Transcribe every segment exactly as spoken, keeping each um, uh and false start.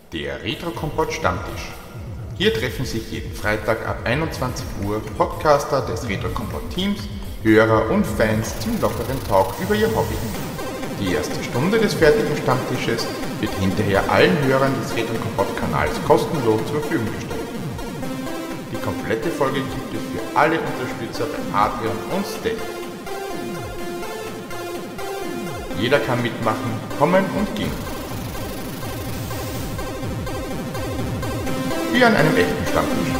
Der Retro-Kompott Stammtisch. Hier treffen sich jeden Freitag ab einundzwanzig Uhr Podcaster des Retro-Kompott-Teams, Hörer und Fans zum lockeren Talk über ihr Hobby. Die erste Stunde des fertigen Stammtisches wird hinterher allen Hörern des Retro-Kompott-Kanals kostenlos zur Verfügung gestellt. Die komplette Folge gibt es für alle Unterstützer bei Patreon und Steady. Jeder kann mitmachen, kommen und gehen. Wie an einem echten Stammtisch.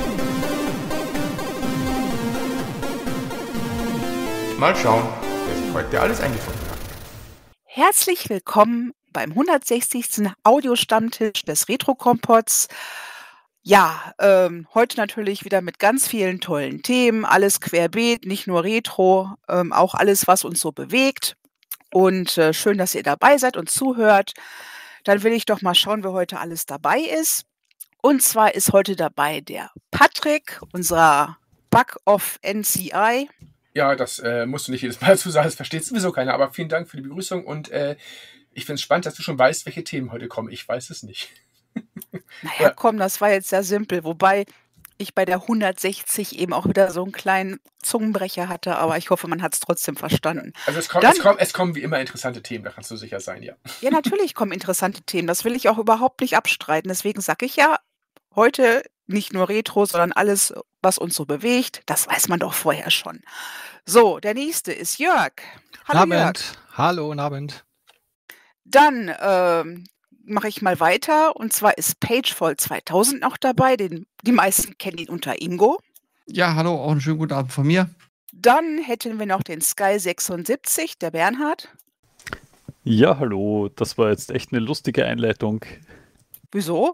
Mal schauen, wer sich heute alles eingefunden hat. Herzlich willkommen beim hundertsechzigsten Audiostammtisch des Retro-Kompotts. Ja, ähm, heute natürlich wieder mit ganz vielen tollen Themen, alles querbeet, nicht nur Retro, ähm, auch alles, was uns so bewegt. Und äh, schön, dass ihr dabei seid und zuhört. Dann will ich doch mal schauen, wer heute alles dabei ist. Und zwar ist heute dabei der Patrick, unser Bug of N C I. Ja, das äh, musst du nicht jedes Mal dazu sagen, das versteht sowieso keiner, aber vielen Dank für die Begrüßung und äh, ich finde es spannend, dass du schon weißt, welche Themen heute kommen. Ich weiß es nicht. Naja, Ja. komm, das war jetzt sehr simpel, wobei ich bei der hundertsechzig eben auch wieder so einen kleinen Zungenbrecher hatte, aber ich hoffe, man hat es trotzdem verstanden. Also es, kommt, Dann- es, kommt, es kommen wie immer interessante Themen, da kannst du sicher sein, ja. Ja, natürlich kommen interessante Themen, das will ich auch überhaupt nicht abstreiten. Deswegen sage ich ja, heute nicht nur Retro, sondern alles, was uns so bewegt, das weiß man doch vorher schon. So, der nächste ist Jörg. Hallo Guten Jörg. Abend. Hallo, guten Abend. Dann ähm, mache ich mal weiter und zwar ist Pagefall zweitausend noch dabei, den, die meisten kennen ihn unter Ingo. Ja, hallo, auch einen schönen guten Abend von mir. Dann hätten wir noch den Sky sechsundsiebzig, der Bernhard. Ja, hallo, das war jetzt echt eine lustige Einleitung. Wieso?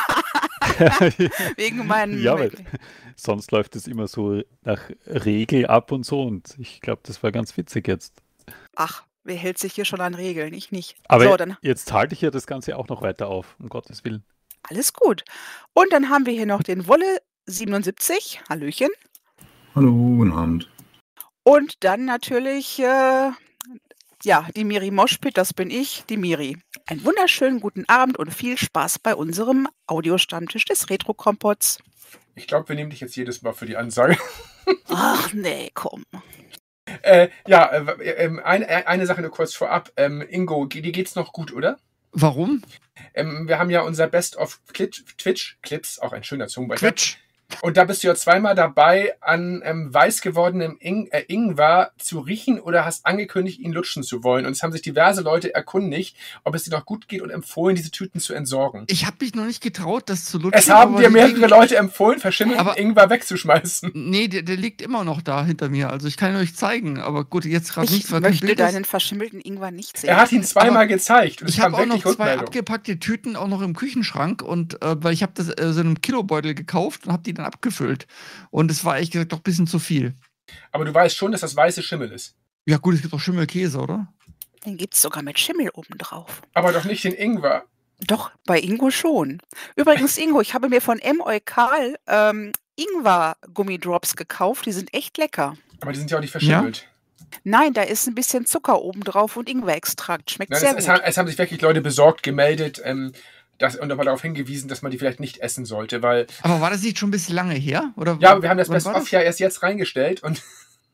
Wegen meinem... Ja, weil sonst läuft es immer so nach Regel ab und so und ich glaube, das war ganz witzig jetzt. Ach, wer hält sich hier schon an Regeln? Ich nicht. Aber so, dann jetzt halte ich ja das Ganze auch noch weiter auf, um Gottes Willen. alles gut. Und dann haben wir hier noch den Wolle siebenundsiebzig. Hallöchen. Hallo, guten Abend. Und dann natürlich, äh, ja, die Miri Moschpit, das bin ich, die Miri. Einen wunderschönen guten Abend und viel Spaß bei unserem Audiostammtisch des Retro-Kompotts. Ich glaube, wir nehmen dich jetzt jedes Mal für die Ansage. Ach nee, komm. äh, ja, äh, äh, eine, eine Sache nur kurz vorab. Ähm, Ingo, ge- dir geht's noch gut, oder? Warum? Ähm, wir haben ja unser Best-of-Twitch-Clips, auch ein schöner Zungenbrecher. Twitch. Und da bist du ja zweimal dabei, an ähm, weiß gewordenem Ing äh, Ingwer zu riechen oder hast angekündigt, ihn lutschen zu wollen. Und es haben sich diverse Leute erkundigt, ob es dir noch gut geht und empfohlen, diese Tüten zu entsorgen. Ich habe mich noch nicht getraut, das zu lutschen. Es haben aber dir die mehrere liegen- Leute empfohlen, verschimmelten Aber- Ingwer wegzuschmeißen. Nee, der, der liegt immer noch da hinter mir. Also ich kann ihn euch zeigen. Aber gut, jetzt gerade Ich nicht, weil kein möchte Bild ist. deinen verschimmelten Ingwer nicht sehen. Er hat ihn zweimal Aber gezeigt und es Ich kam habe auch noch wirklich zwei Rückmeldung. abgepackte Tüten auch noch im Küchenschrank und äh, weil ich habe das äh, so in einem Kilobeutel gekauft und habe die dann abgefüllt. Und es war ehrlich gesagt doch ein bisschen zu viel. Aber du weißt schon, dass das weiße Schimmel ist. Ja gut, es gibt auch Schimmelkäse, oder? Den gibt es sogar mit Schimmel obendrauf. Aber doch nicht den Ingwer. Doch, bei Ingo schon. Übrigens, Ingo, ich habe mir von M. Eukal ähm, Ingwer-Gummidrops gekauft. Die sind echt lecker. Aber die sind ja auch nicht verschimmelt. Nein, da ist ein bisschen Zucker obendrauf und Ingwerextrakt. Schmeckt Nein, sehr es, es, gut. haben, es haben sich wirklich Leute besorgt, gemeldet ähm, das, und nochmal darauf hingewiesen, dass man die vielleicht nicht essen sollte, weil Aber war das nicht schon ein bisschen lange her? Oder ja, wir haben das wann war Best-of ja erst jetzt reingestellt und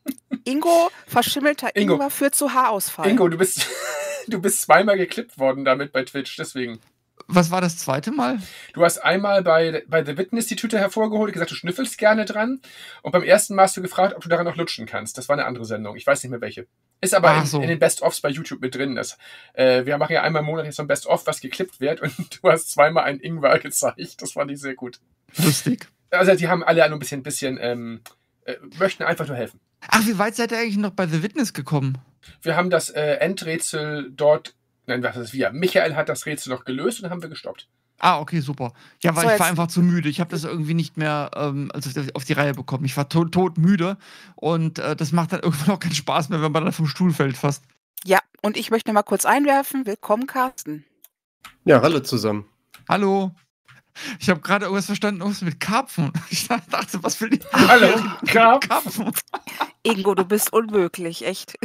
Ingo, verschimmelter Ingo. Ingwer führt zu Haarausfall. Ingo, du bist, du bist zweimal geklippt worden damit bei Twitch, deswegen. Was war das zweite Mal? Du hast einmal bei, bei The Witness die Tüte hervorgeholt, gesagt, du schnüffelst gerne dran. Und beim ersten Mal hast du gefragt, ob du daran noch lutschen kannst. Das war eine andere Sendung. Ich weiß nicht mehr welche. Ist aber Ach in, so. in den Best-ofs bei YouTube mit drin. Das, äh, wir machen ja einmal im Monat jetzt so ein Best-of, was geklippt wird. Und du hast zweimal einen Ingwer gezeigt. Das fand ich sehr gut. Lustig. Also die haben alle nur ein bisschen, bisschen ähm, äh, möchten einfach nur helfen. Ach, wie weit seid ihr eigentlich noch bei The Witness gekommen? Wir haben das äh, Endrätsel dort, nein, was ist wir? Michael hat das Rätsel noch gelöst und dann haben wir gestoppt. Ah, okay, super. Ja, weil So, ich war jetzt- einfach zu müde. Ich habe das irgendwie nicht mehr ähm, also auf, die, auf die Reihe bekommen. Ich war tot, tot müde und äh, das macht dann irgendwann auch keinen Spaß mehr, wenn man dann vom Stuhl fällt fast. Ja, und ich möchte mal kurz einwerfen. Willkommen, Carsten. Ja, hallo zusammen. Hallo. Ich habe gerade irgendwas verstanden, irgendwas mit Karpfen. Ich dachte, was will die? Hallo, Karpfen. Karpfen. Ingo, du bist unmöglich, echt.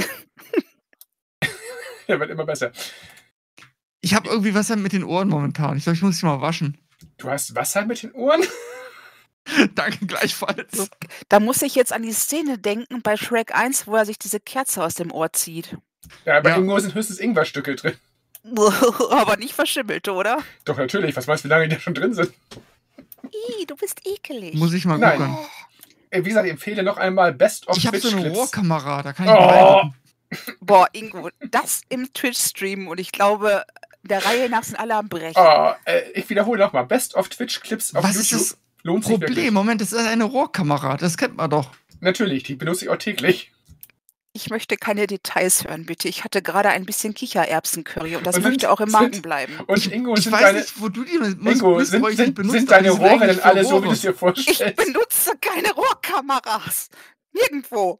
Der wird immer besser. Ich habe irgendwie was mit den Ohren momentan. Ich glaube, ich muss sie mal waschen. Du hast Wasser mit den Ohren? Danke gleichfalls. So, da muss ich jetzt an die Szene denken bei Shrek eins, wo er sich diese Kerze aus dem Ohr zieht. Ja, bei Ja. Ingo sind höchstens Ingwerstücke drin. Aber nicht verschimmelt, oder? Doch, natürlich. Was weißt du, wie lange die da schon drin sind? Ih, du bist ekelig. Muss ich mal Nein. gucken. Ey, Wie gesagt, ich empfehle noch einmal Best of Ich habe so eine Twitch-Clips. Rohrkamera, da kann ich Oh. mal reingucken. Boah, Ingo, das im Twitch-Stream und ich glaube, der Reihe nach sind alle am Brechen. Oh, äh, ich wiederhole nochmal. Best of Twitch-Clips auf Was ist YouTube. das Lohnt sich wirklich. Problem? Moment, das ist eine Rohrkamera, das kennt man doch. Natürlich, die benutze ich auch täglich. Ich möchte keine Details hören, bitte. Ich hatte gerade ein bisschen Kichererbsen-Curry und das Und sind- möchte auch im sind- Magen bleiben. Und Ingo, Ich sind weiß deine, nicht, wo du die mus- Ingo, sind, missbräuchlich sind, benutzt, sind aber deine die sind Rohre eigentlich denn für alle so, wie du Rohre. es dir Ich vorstellst? benutze keine Rohrkameras. Nirgendwo.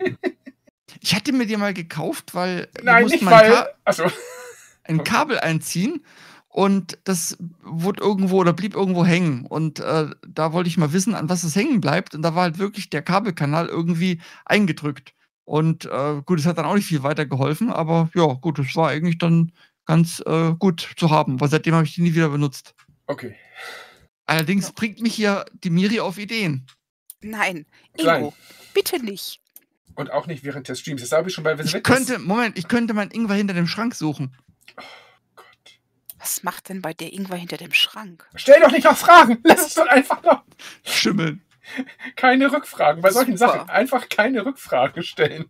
Ich hatte mir die mal gekauft, weil wir Nein, mussten nicht mal ein, weil... Ka Achso. ein Kabel einziehen und das wurde irgendwo oder blieb irgendwo hängen. Und äh, da wollte ich mal wissen, an was es hängen bleibt. Und da war halt wirklich der Kabelkanal irgendwie eingedrückt. Und äh, gut, es hat dann auch nicht viel weitergeholfen, aber ja, gut, es war eigentlich dann ganz äh, gut zu haben. Weil seitdem habe ich die nie wieder benutzt. Okay. Allerdings Ja. bringt mich hier die Miri auf Ideen. Nein, Klein. Ingo, bitte nicht. Und auch nicht während des Streams. Das habe ich schon bei Ich Witness. könnte, Moment, ich könnte mein Ingwer hinter dem Schrank suchen. Gott. Was macht denn bei der Ingwer hinter dem Schrank? Stell doch nicht noch Fragen. Lass es doch einfach noch. Schimmeln. Keine Rückfragen. Bei solchen Super. Sachen einfach keine Rückfragen stellen.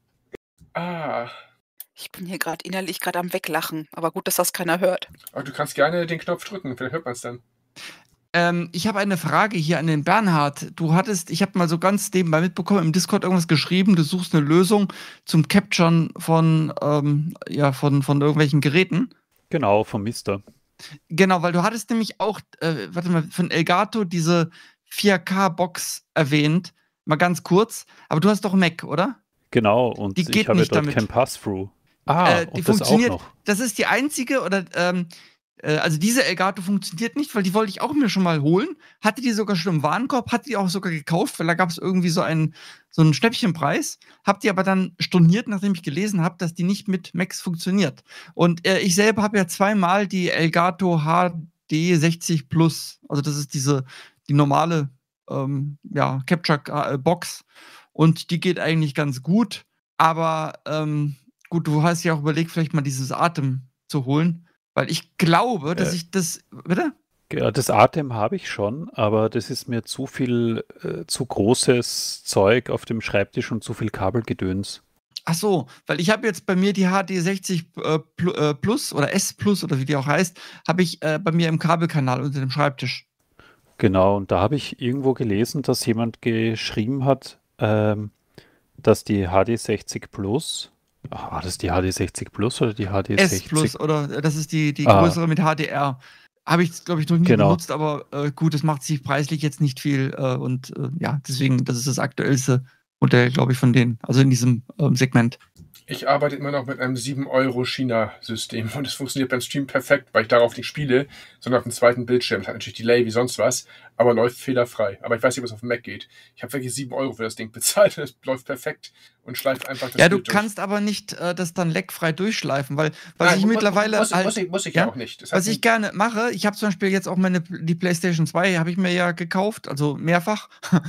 Ah. Ich bin hier gerade innerlich gerade am Weglachen. Aber gut, dass das keiner hört. Aber du kannst gerne den Knopf drücken. Vielleicht hört man es dann. Ähm, ich habe eine Frage hier an den Bernhard. Du hattest, ich habe mal so ganz nebenbei mitbekommen, im Discord irgendwas geschrieben, du suchst eine Lösung zum Capturen von, ähm, ja, von, von irgendwelchen Geräten. Genau, vom Mister. Genau, weil du hattest nämlich auch, äh, warte mal, von Elgato diese vier K-Box erwähnt. Mal ganz kurz. Aber du hast doch Mac, oder? Genau, und Die geht ich habe nicht dort damit. kein Pass-Through. Ah, Äh, die und das auch funktioniert. noch. Das ist die einzige, oder, ähm, äh, also diese Elgato funktioniert nicht, weil die wollte ich auch mir schon mal holen. Hatte die sogar schon im Warenkorb, hatte die auch sogar gekauft, weil da gab es irgendwie so einen, so einen Schnäppchenpreis. Hab die aber dann storniert, nachdem ich gelesen habe, dass die nicht mit Macs funktioniert. Und äh, ich selber habe ja zweimal die Elgato H D sechzig Plus, also das ist diese, die normale, ähm, ja, Capture-Box. Und die geht eigentlich ganz gut. Aber ähm, gut, du hast ja auch überlegt, vielleicht mal dieses Atem zu holen. Weil ich glaube, dass Äh. ich das. Bitte? Ja, das Atem habe ich schon, aber das ist mir zu viel, äh, zu großes Zeug auf dem Schreibtisch und zu viel Kabelgedöns. Ach so, weil ich habe jetzt bei mir die H D sechzig äh, Pl- äh, Plus oder S Plus oder wie die auch heißt, habe ich äh, bei mir im Kabelkanal unter dem Schreibtisch. Genau, und da habe ich irgendwo gelesen, dass jemand geschrieben hat, ähm, dass die H D sechzig Plus, ach, war das die H D sechzig Plus oder die H D sechzig? S Plus oder äh, das ist die, die Ah. größere mit H D R. Habe ich, glaube ich, noch nie Genau. benutzt, aber äh, gut, das macht sich preislich jetzt nicht viel äh, und äh, ja, deswegen, das ist das aktuellste Modell, glaube ich, von denen, also in diesem ähm, Segment. Ich arbeite immer noch mit einem sieben Euro China-System und es funktioniert beim Stream perfekt, weil ich darauf nicht spiele, sondern auf dem zweiten Bildschirm. Es hat natürlich Delay wie sonst was, aber läuft fehlerfrei. Aber ich weiß nicht, was auf dem Mac geht. Ich habe wirklich sieben Euro für das Ding bezahlt und es läuft perfekt und schleift einfach das Ja, du Bild durch. kannst aber nicht äh, das dann leckfrei durchschleifen, weil was Nein, ich mu- mittlerweile muss, halt, muss ich, muss ich ja? ja auch nicht. Das was heißt, ich gerne mache, ich habe zum Beispiel jetzt auch meine die PlayStation zwei habe ich mir ja gekauft, also mehrfach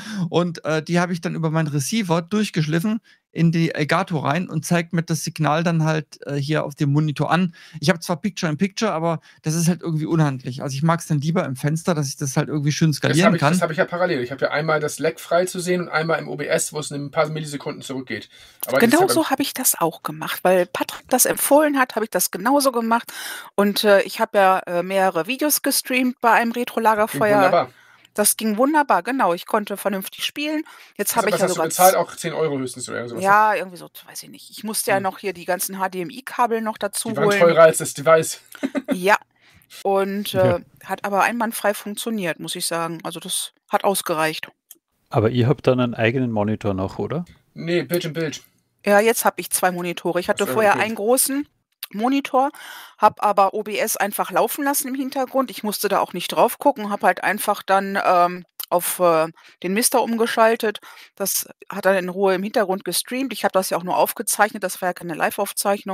und äh, die habe ich dann über meinen Receiver durchgeschliffen in die Elgato rein und zeigt mir das Signal dann halt äh, hier auf dem Monitor an. Ich habe zwar Picture-in-Picture, aber das ist halt irgendwie unhandlich. Also ich mag es dann lieber im Fenster, dass ich das halt irgendwie schön das skalieren habe ich, kann. das hab ich ja parallel. Ich habe ja einmal das Lag frei zu sehen und einmal im O B S, wo es in ein paar Millisekunden zurückgeht. Aber das ist Genau ja so habe ich das auch gemacht, weil Patrick das empfohlen hat, habe ich das genauso gemacht. Und äh, ich habe ja äh, mehrere Videos gestreamt bei einem beim- Retro-Lagerfeuer. Wunderbar. Das ging wunderbar, genau. Ich konnte vernünftig spielen. Jetzt habe Was, ich was ja hast du sogar bezahlt? Auch zehn Euro höchstens oder sowas. ja, irgendwie so, weiß ich nicht. Ich musste ja Hm. noch hier die ganzen H D M I-Kabel noch dazu Die waren holen. teurer als das Device. Ja. Und Ja. äh, hat aber einwandfrei funktioniert, muss ich sagen. Also das hat ausgereicht. Aber ihr habt dann einen eigenen Monitor noch, oder? Nee, Bild in Bild. Ja, jetzt habe ich zwei Monitore. Ich hatte Ach so, vorher okay. einen großen Monitor, habe aber O B S einfach laufen lassen im Hintergrund. Ich musste da auch nicht drauf gucken, habe halt einfach dann ähm, auf äh, den Mister umgeschaltet. Das hat dann in Ruhe im Hintergrund gestreamt. Ich habe das ja auch nur aufgezeichnet, das war ja keine Live-Aufzeichnung.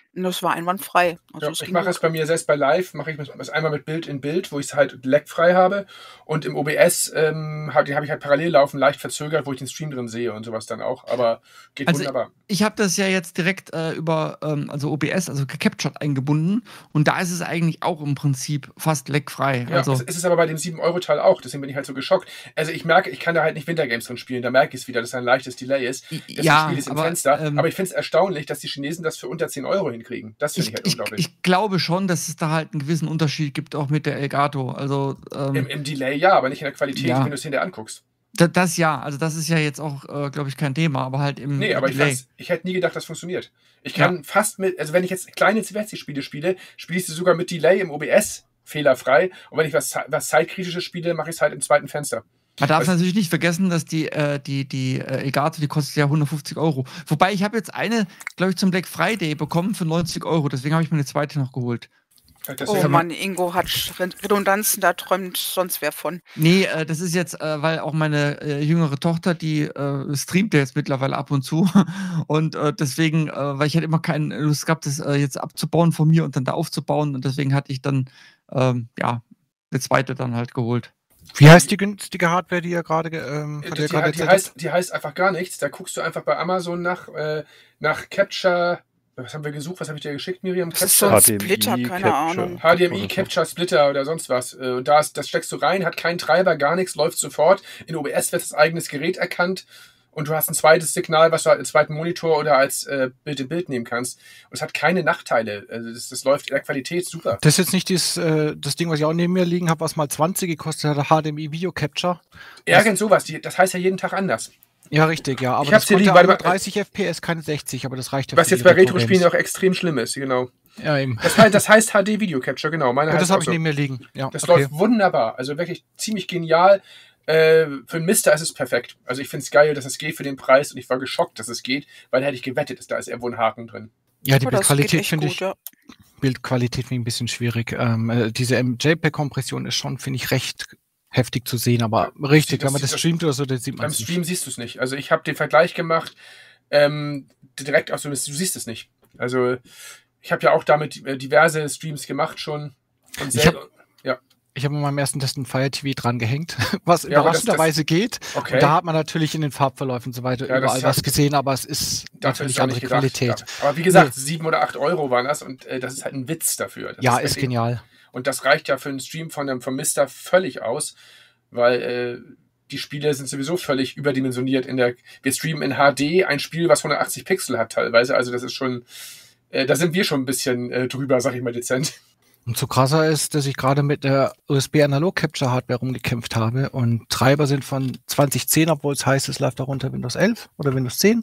Das war einwandfrei. Also Ja, es ich ging mache gut. es bei mir selbst bei Live, mache ich das einmal mit Bild in Bild, wo ich es halt lagfrei habe. Und im O B S ähm, hab, den habe ich halt parallel laufen, leicht verzögert, wo ich den Stream drin sehe und sowas dann auch. Aber geht Also wunderbar. ich habe das ja jetzt direkt äh, über ähm, also O B S, also gecaptured eingebunden und da ist es eigentlich auch im Prinzip fast lagfrei. Ja, Also es ist es aber bei dem sieben Euro Teil auch, deswegen bin ich halt so geschockt. Also ich merke, ich kann da halt nicht Wintergames drin spielen, da merke ich es wieder, dass da ein leichtes Delay ist. Deswegen ja, spiele ich es im aber, Fenster. ähm, aber ich finde es erstaunlich, dass die Chinesen das für unter zehn Euro hinkriegen. Das finde ich, ich halt ich, unglaublich. ich glaube schon, dass es da halt einen gewissen Unterschied gibt, auch mit der Elgato. Also ähm, Im, Im Delay ja, aber nicht in der Qualität, ja. wenn du es hinterher anguckst. da, das ja, also das ist ja jetzt auch, äh, glaube ich, kein Thema, aber halt im Nee, aber ich, Delay. fand's- ich hätte nie gedacht, das funktioniert. Ich kann fast mit, also wenn ich jetzt kleine C W C-Spiele spiele, spiele ich sie sogar mit Delay im O B S fehlerfrei. Und wenn ich was, was Zeitkritisches spiele, mache ich es halt im zweiten Fenster. Man darf Also- natürlich nicht vergessen, dass die, äh, die, die äh, Elgato, die kostet ja hundertfünfzig Euro. Wobei ich habe jetzt eine, glaube ich, zum Black Friday bekommen für neunzig Euro, deswegen habe ich mir eine zweite noch geholt. Das Oh ist- Mann, Ingo hat Redundanzen, da träumt sonst wer von. Nee, äh, das ist jetzt, äh, weil auch meine äh, jüngere Tochter, die äh, streamt ja jetzt mittlerweile ab und zu. Und äh, deswegen, äh, weil ich halt immer keine Lust gehabt, das äh, jetzt abzubauen von mir und dann da aufzubauen. Und deswegen hatte ich dann, ähm, ja, eine zweite dann halt geholt. Wie heißt die günstige Hardware, die ihr gerade ähm, von Die, der die, gerade die, erzählt heißt, die heißt einfach gar nichts. Da guckst du einfach bei Amazon nach, äh, nach Capture. Was haben wir gesucht? Was habe ich dir geschickt, Miriam? Das ist so Capture? ein H D M I Splitter, keine Capture. Ahnung. H D M I, Oder so. Capture Splitter oder sonst was. Äh, Und da ist, das steckst du rein, hat keinen Treiber, gar nichts, läuft sofort. In O B S wird das eigenes Gerät erkannt und du hast ein zweites Signal, was du halt als zweiten Monitor oder als äh, Bild in Bild nehmen kannst. Und es hat keine Nachteile. Also das, das läuft in der Qualität super. Das ist jetzt nicht das, äh, das Ding, was ich auch neben mir liegen habe, was mal zwanzig gekostet hat, H D M I Video Capture. Irgend sowas, die, das heißt ja jeden Tag anders. Ja, richtig, ja. Aber Ich das hab's hier konnte liegen, auch warte nur mal. dreißig F P S, keine sechzig, aber das reicht ja Was für jetzt die bei Retro-Spielen Retro-Games. auch extrem schlimm ist, genau. Ja, eben. Das heißt, das heißt H D Video Capture, genau. Meine Ja, heißt das habe auch ich so. neben mir liegen. Ja, Das okay. läuft wunderbar. Also wirklich ziemlich genial. Äh, für einen Mister ist es perfekt. Also ich finde es geil, dass es geht für den Preis und ich war geschockt, dass es geht, weil hätte ich gewettet, dass da ist irgendwo ein Haken drin. Ja, die Aber das geht Bildqualität echt finde gut, ich, ja. Bildqualität finde ich ein bisschen schwierig. Ähm, äh, diese JPEG-Kompression ist schon, finde ich, recht heftig zu sehen, aber richtig, das wenn man sieht das das- streamt oder so, dann sieht man Beim es Stream nicht. siehst du es nicht. Also ich habe den Vergleich gemacht, ähm, direkt auch so, du siehst es nicht. Also ich habe ja auch damit äh, diverse Streams gemacht schon. Und Ich selber, Ich habe in meinem ersten Test ein Fire T V dran gehängt, was Ja, aber das- überraschenderweise geht. okay. Und da hat man natürlich in den Farbverläufen und so weiter Ja, das überall hab- was gesehen, aber es ist Dafür natürlich ist auch andere nicht gedacht. Qualität. Ja. Aber wie gesagt, sieben oder acht Euro waren das und äh, das ist halt ein Witz dafür. Das Ja, ist ist wirklich- genial. Und das reicht ja für einen Stream von einem vom Mister völlig aus, weil äh, die Spiele sind sowieso völlig überdimensioniert. In der, wir streamen in H D ein Spiel, was hundertachtzig Pixel hat teilweise. Also das ist schon, äh, da sind wir schon ein bisschen äh, drüber, sag ich mal dezent. Und so krasser ist, dass ich gerade mit der U S B Analog Capture Hardware rumgekämpft habe und Treiber sind von zwanzig zehn, obwohl es heißt, es läuft darunter Windows elf oder Windows zehn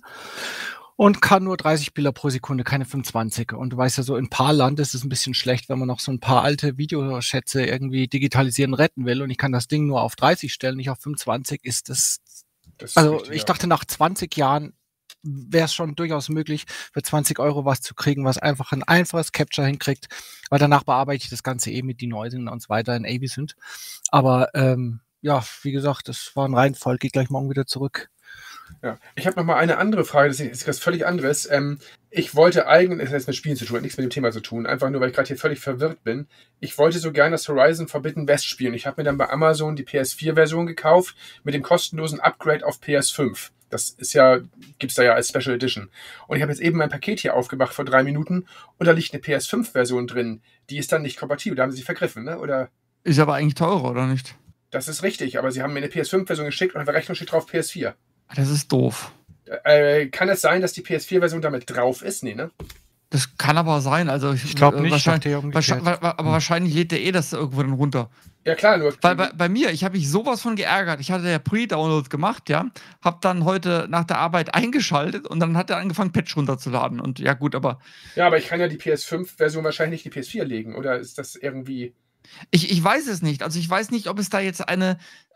und kann nur dreißig Bilder pro Sekunde, keine fünfundzwanzig. Und du weißt ja so, in Paarland ist es ein bisschen schlecht, wenn man noch so ein paar alte Videoschätze irgendwie digitalisieren retten will und ich kann das Ding nur auf dreißig stellen, nicht auf fünfundzwanzig, ist das, Das ist also richtig, ich ja. dachte nach zwanzig Jahren wäre es schon durchaus möglich, für zwanzig Euro was zu kriegen, was einfach ein einfaches Capture hinkriegt, weil danach bearbeite ich das Ganze eh mit die Neusen und so weiter in Abisynth. Aber ähm, ja, wie gesagt, das war ein Reinfall, geht gleich morgen wieder zurück. Ja. Ich habe noch mal eine andere Frage, das ist was völlig anderes. Ähm, ich wollte eigentlich, das hat jetzt mit Spielen zu tun, hat nichts mit dem Thema zu tun, einfach nur, weil ich gerade hier völlig verwirrt bin. Ich wollte so gerne das Horizon Forbidden West spielen. Ich habe mir dann bei Amazon die P S vier Version gekauft mit dem kostenlosen Upgrade auf P S fünf. Das ist ja, gibt's da ja als Special Edition. Und ich habe jetzt eben mein Paket hier aufgemacht vor drei Minuten und da liegt eine P S fünf Version drin. Die ist dann nicht kompatibel. Da haben sie sich vergriffen, ne? Oder? Ist aber eigentlich teurer, oder nicht? Das ist richtig, aber sie haben mir eine P S fünf Version geschickt und auf der Rechnung steht drauf P S vier. Das ist doof. Äh, kann es sein, dass die P S vier Version damit drauf ist? Nee, ne? Das kann aber sein. Also ich, Ich glaube äh, nicht, Wahrscheinlich, dachte ja umgekehrt. wahrscheinlich, aber wahrscheinlich lädt der eh das irgendwo dann runter. Ja klar, nur Weil bei, bei mir, ich habe mich sowas von geärgert. Ich hatte ja Pre-Download gemacht, ja. Hab dann heute nach der Arbeit eingeschaltet und dann hat er angefangen, Patch runterzuladen. Und ja, gut, aber ja, aber ich kann ja die P S fünf Version wahrscheinlich nicht die P S vier legen, oder ist das irgendwie... ich, ich weiß es nicht. Also ich weiß nicht, ob es da jetzt eine.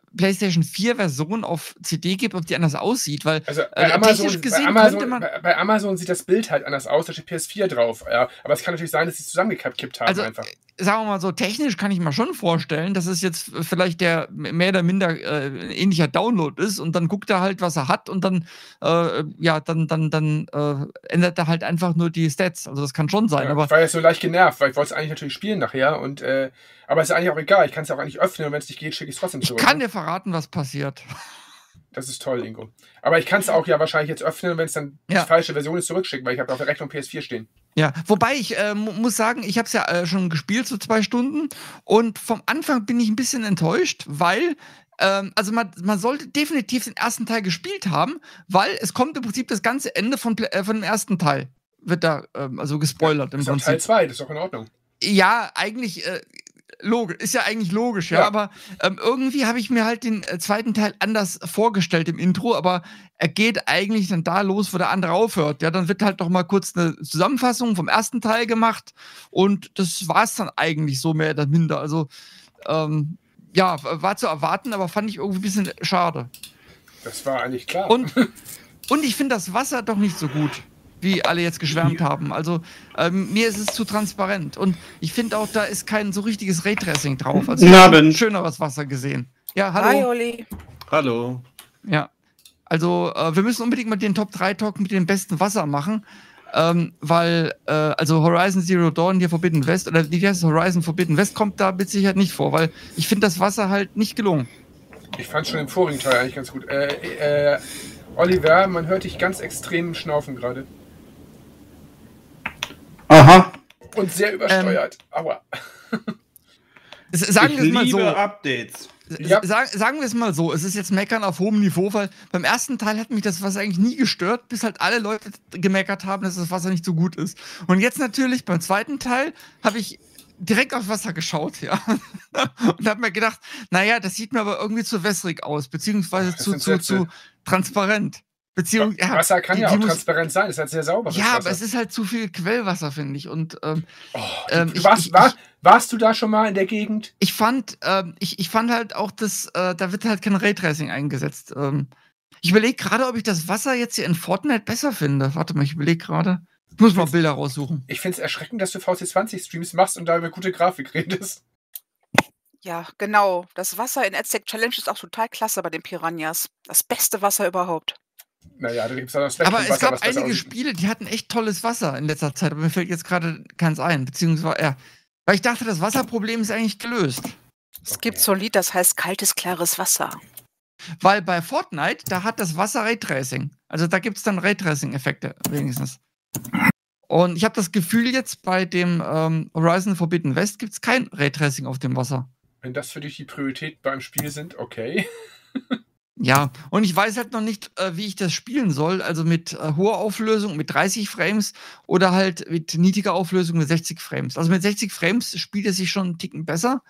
PlayStation vier Version auf C D gibt, ob die anders aussieht, weil Also bei, äh, Amazon, technisch gesehen bei, Amazon, könnte man. bei, bei Amazon sieht das Bild halt anders aus, da steht P S vier drauf. Ja. Aber es kann natürlich sein, dass sie es zusammengekippt haben Also, einfach. sagen wir mal so, technisch kann ich mir schon vorstellen, dass es jetzt vielleicht der mehr oder minder äh, ähnlicher Download ist und dann guckt er halt, was er hat und dann, äh, ja, dann, dann, dann äh, ändert er halt einfach nur die Stats. Also das kann schon sein, Ja, aber ich war jetzt so leicht genervt, weil ich wollte es eigentlich natürlich spielen nachher. Und, äh, aber es ist eigentlich auch egal, ich kann es ja auch eigentlich öffnen und wenn es nicht geht, schicke ich es trotzdem ich zurück. kann ne? dir verraten, was passiert. Das ist toll, Ingo. Aber ich kann es auch ja wahrscheinlich jetzt öffnen und wenn es dann Ja. die falsche Version ist, zurückschicken, weil ich habe auf der Rechnung P S vier stehen. Ja, wobei ich äh, mu- muss sagen, ich habe es ja äh, schon gespielt, so zwei Stunden. Und vom Anfang bin ich ein bisschen enttäuscht, weil, ähm, also man, man sollte definitiv den ersten Teil gespielt haben, weil es kommt im Prinzip das ganze Ende von, Pla- äh, von dem ersten Teil. Wird da ähm, also gespoilert im Ist auch Prinzip. Teil zwei, das ist doch in Ordnung. Ja, eigentlich äh, logisch, ist ja eigentlich logisch, ja, Ja. aber ähm, irgendwie habe ich mir halt den äh, zweiten Teil anders vorgestellt im Intro, aber er geht eigentlich dann da los, wo der andere aufhört. Ja, dann wird halt doch mal kurz eine Zusammenfassung vom ersten Teil gemacht und das war es dann eigentlich so mehr oder minder. Also, ähm, ja, war zu erwarten, aber fand ich irgendwie ein bisschen schade. Das war eigentlich klar. Und, und ich finde das Wasser doch nicht so gut, wie alle jetzt geschwärmt haben. Also ähm, mir ist es zu transparent. Und ich finde auch, da ist kein so richtiges Raytracing drauf. Also ich Guten habe Abend. schöneres Wasser gesehen. Ja, Hi, hallo. Olli. Hallo. Ja. Also äh, wir müssen unbedingt mal den Top drei Talk mit dem besten Wasser machen. Ähm, weil, äh, also Horizon Zero Dawn hier Forbidden West, oder wie heißt es, Horizon Forbidden West kommt da mit Sicherheit nicht vor, weil ich finde das Wasser halt nicht gelungen. Ich fand schon im vorigen Teil eigentlich ganz gut. Äh, äh, Oliver, man hört dich ganz extrem schnaufen gerade. Aha. Und sehr übersteuert. Aua. S- Sagen wir ich es mal liebe so. Updates. Ja. Sag, sagen wir es mal so, es ist jetzt Meckern auf hohem Niveau, weil beim ersten Teil hat mich das Wasser eigentlich nie gestört, bis halt alle Leute gemeckert haben, dass das Wasser nicht so gut ist. Und jetzt natürlich beim zweiten Teil habe ich direkt aufs Wasser geschaut, ja. Und habe mir gedacht, naja, das sieht mir aber irgendwie zu wässrig aus, beziehungsweise Das zu, sind zu, Sätze. zu transparent. Beziehung, ja, Wasser kann die- ja die auch muss- transparent sein, das ist halt sehr sauberes Ja, Wasser. aber es ist halt zu viel Quellwasser, finde ich. Und ähm, Oh, ähm, du ich- warst, ich- war, ich- warst du da schon mal in der Gegend? ich fand, ähm, ich, ich fand halt auch, dass äh, da wird halt kein Raytracing eingesetzt. Ähm, ich überlege gerade, ob ich das Wasser jetzt hier in Fortnite besser finde. Warte mal, ich überlege gerade. Ich muss mal Bilder raussuchen. Ich finde es erschreckend, dass du V C zwanzig Streams machst und da über gute Grafik redest. Ja, genau. Das Wasser in Aztec Challenge ist auch total klasse bei den Piranhas. Das beste Wasser überhaupt. Naja, da gibt es auch noch Aber Wasser, es gab was besser einige aussieht. Spiele, die hatten echt tolles Wasser in letzter Zeit, aber mir fällt jetzt gerade keins ein. Beziehungsweise, ja. Weil ich dachte, das Wasserproblem ist eigentlich gelöst. Es gibt so ein Lied, das heißt kaltes, klares Wasser. Weil bei Fortnite, da hat das Wasser Raytracing. Also da gibt es dann Raytracing-Effekte wenigstens. Und ich habe das Gefühl, jetzt bei dem ähm, Horizon Forbidden West gibt es kein Raytracing auf dem Wasser. Wenn das für dich die Priorität beim Spiel sind, okay. Ja, und ich weiß halt noch nicht, äh, wie ich das spielen soll. Also mit äh, hoher Auflösung, mit dreißig Frames oder halt mit niedriger Auflösung mit sechzig Frames. Also mit sechzig Frames spielt es sich schon einen Ticken besser.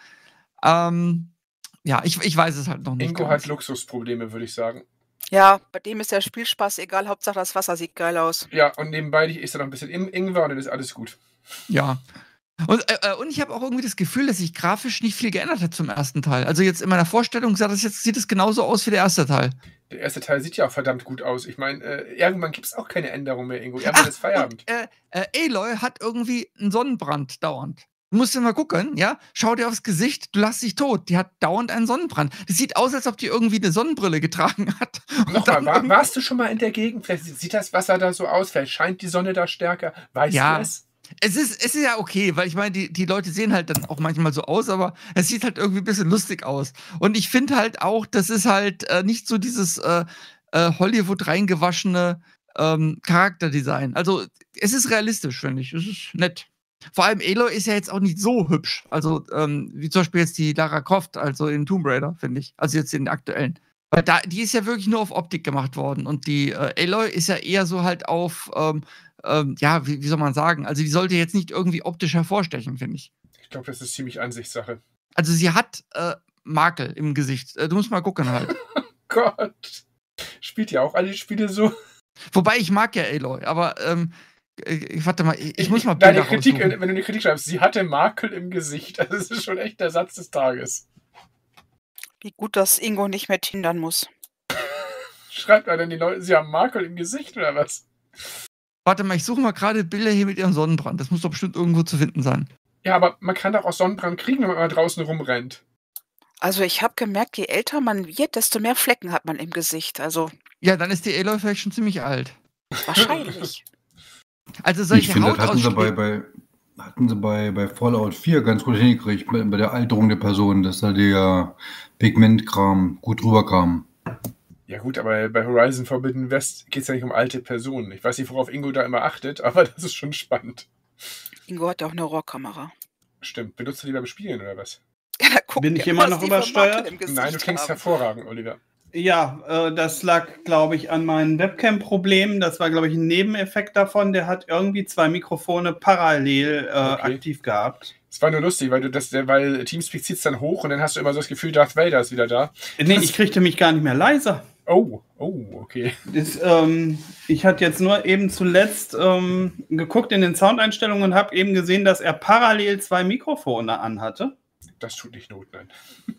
Ähm, ja, ich, ich weiß es halt noch nicht. Ingo ganz. hat Luxusprobleme, würde ich sagen. Ja, bei dem ist der Spielspaß egal. Hauptsache das Wasser sieht geil aus. Ja, und nebenbei ist da noch ein bisschen Im- Ingwer und dann ist alles gut. Ja. Und, äh, und ich habe auch irgendwie das Gefühl, dass sich grafisch nicht viel geändert hat zum ersten Teil. Also jetzt in meiner Vorstellung sah das jetzt, sieht es genauso aus wie der erste Teil. Der erste Teil sieht ja auch verdammt gut aus. Ich meine, äh, irgendwann gibt es auch keine Änderung mehr, Ingo. Irgendwann ist Feierabend. und, äh, äh, Aloy hat irgendwie einen Sonnenbrand dauernd. Du musst dir mal gucken, ja? Schau dir aufs Gesicht, du lachst dich tot. Die hat dauernd einen Sonnenbrand. Das sieht aus, als ob die irgendwie eine Sonnenbrille getragen hat. Und Nochmal, dann war, irgendwie- warst du schon mal in der Gegend? Vielleicht sieht das Wasser da so aus, vielleicht scheint die Sonne da stärker. Weißt Ja. du es? Es ist, es ist ja okay, weil ich meine, die, die Leute sehen halt dann auch manchmal so aus, aber es sieht halt irgendwie ein bisschen lustig aus. Und ich finde halt auch, das ist halt äh, nicht so dieses äh, äh, Hollywood reingewaschene ähm, Charakterdesign. Also es ist realistisch, finde ich. Es ist nett. Vor allem Aloy ist ja jetzt auch nicht so hübsch. Also ähm, wie zum Beispiel jetzt die Lara Croft, also in Tomb Raider, finde ich. Also jetzt in den aktuellen. Weil da, die ist ja wirklich nur auf Optik gemacht worden. Und die äh, Aloy ist ja eher so halt auf ähm, ähm, ja, wie, wie soll man sagen? Also die sollte jetzt nicht irgendwie optisch hervorstechen, finde ich. Ich glaube, das ist ziemlich Ansichtssache. Also sie hat äh, Makel im Gesicht. Äh, du musst mal gucken halt. Gott. Spielt ja auch alle Spiele so. Wobei ich mag ja Aloy, aber ähm, äh, warte mal, ich, ich muss mal Deine Bilder Kritik, raussuchen. wenn du eine Kritik schreibst, sie hatte Makel im Gesicht. Das ist schon echt der Satz des Tages. Wie gut, dass Ingo nicht mehr tindern muss. Schreibt einer die Leute, sie haben Makel im Gesicht oder was? Warte mal, ich suche mal gerade Bilder hier mit ihrem Sonnenbrand. Das muss doch bestimmt irgendwo zu finden sein. Ja, aber man kann doch auch Sonnenbrand kriegen, wenn man mal draußen rumrennt. Also ich habe gemerkt, je älter man wird, desto mehr Flecken hat man im Gesicht. Also Ja, dann ist die Aloy vielleicht schon ziemlich alt. wahrscheinlich. Also Ich solche finde, das hatten sie, bei, Hautausschläge. bei, hatten sie bei, bei Fallout vier ganz gut hingekriegt, bei, bei der Alterung der Person, dass da der Pigmentkram gut rüberkam. Ja gut, aber bei Horizon Forbidden West geht es ja nicht um alte Personen. Ich weiß nicht, worauf Ingo da immer achtet, aber das ist schon spannend. Ingo hat ja auch eine RAW-Kamera. Stimmt. Benutzt du die beim Spielen oder was? Ja, da guckt Bin er, ich immer was noch die für übersteuert? Makel im Gesicht Nein, du klingst haben. hervorragend, Oliver. Ja, äh, das lag, glaube ich, an meinen Webcam-Problemen. Das war, glaube ich, ein Nebeneffekt davon. Der hat irgendwie zwei Mikrofone parallel äh, Okay. aktiv gehabt. Es war nur lustig, weil du das, weil Teamspeak zieht es dann hoch und dann hast du immer so das Gefühl, Darth Vader ist wieder da. Nee, ich kriegte mich gar nicht mehr leiser. Oh, oh, okay. Das, ähm, ich hatte jetzt nur eben zuletzt ähm, geguckt in den Soundeinstellungen und habe eben gesehen, dass er parallel zwei Mikrofone anhatte. Das tut nicht Not, nein.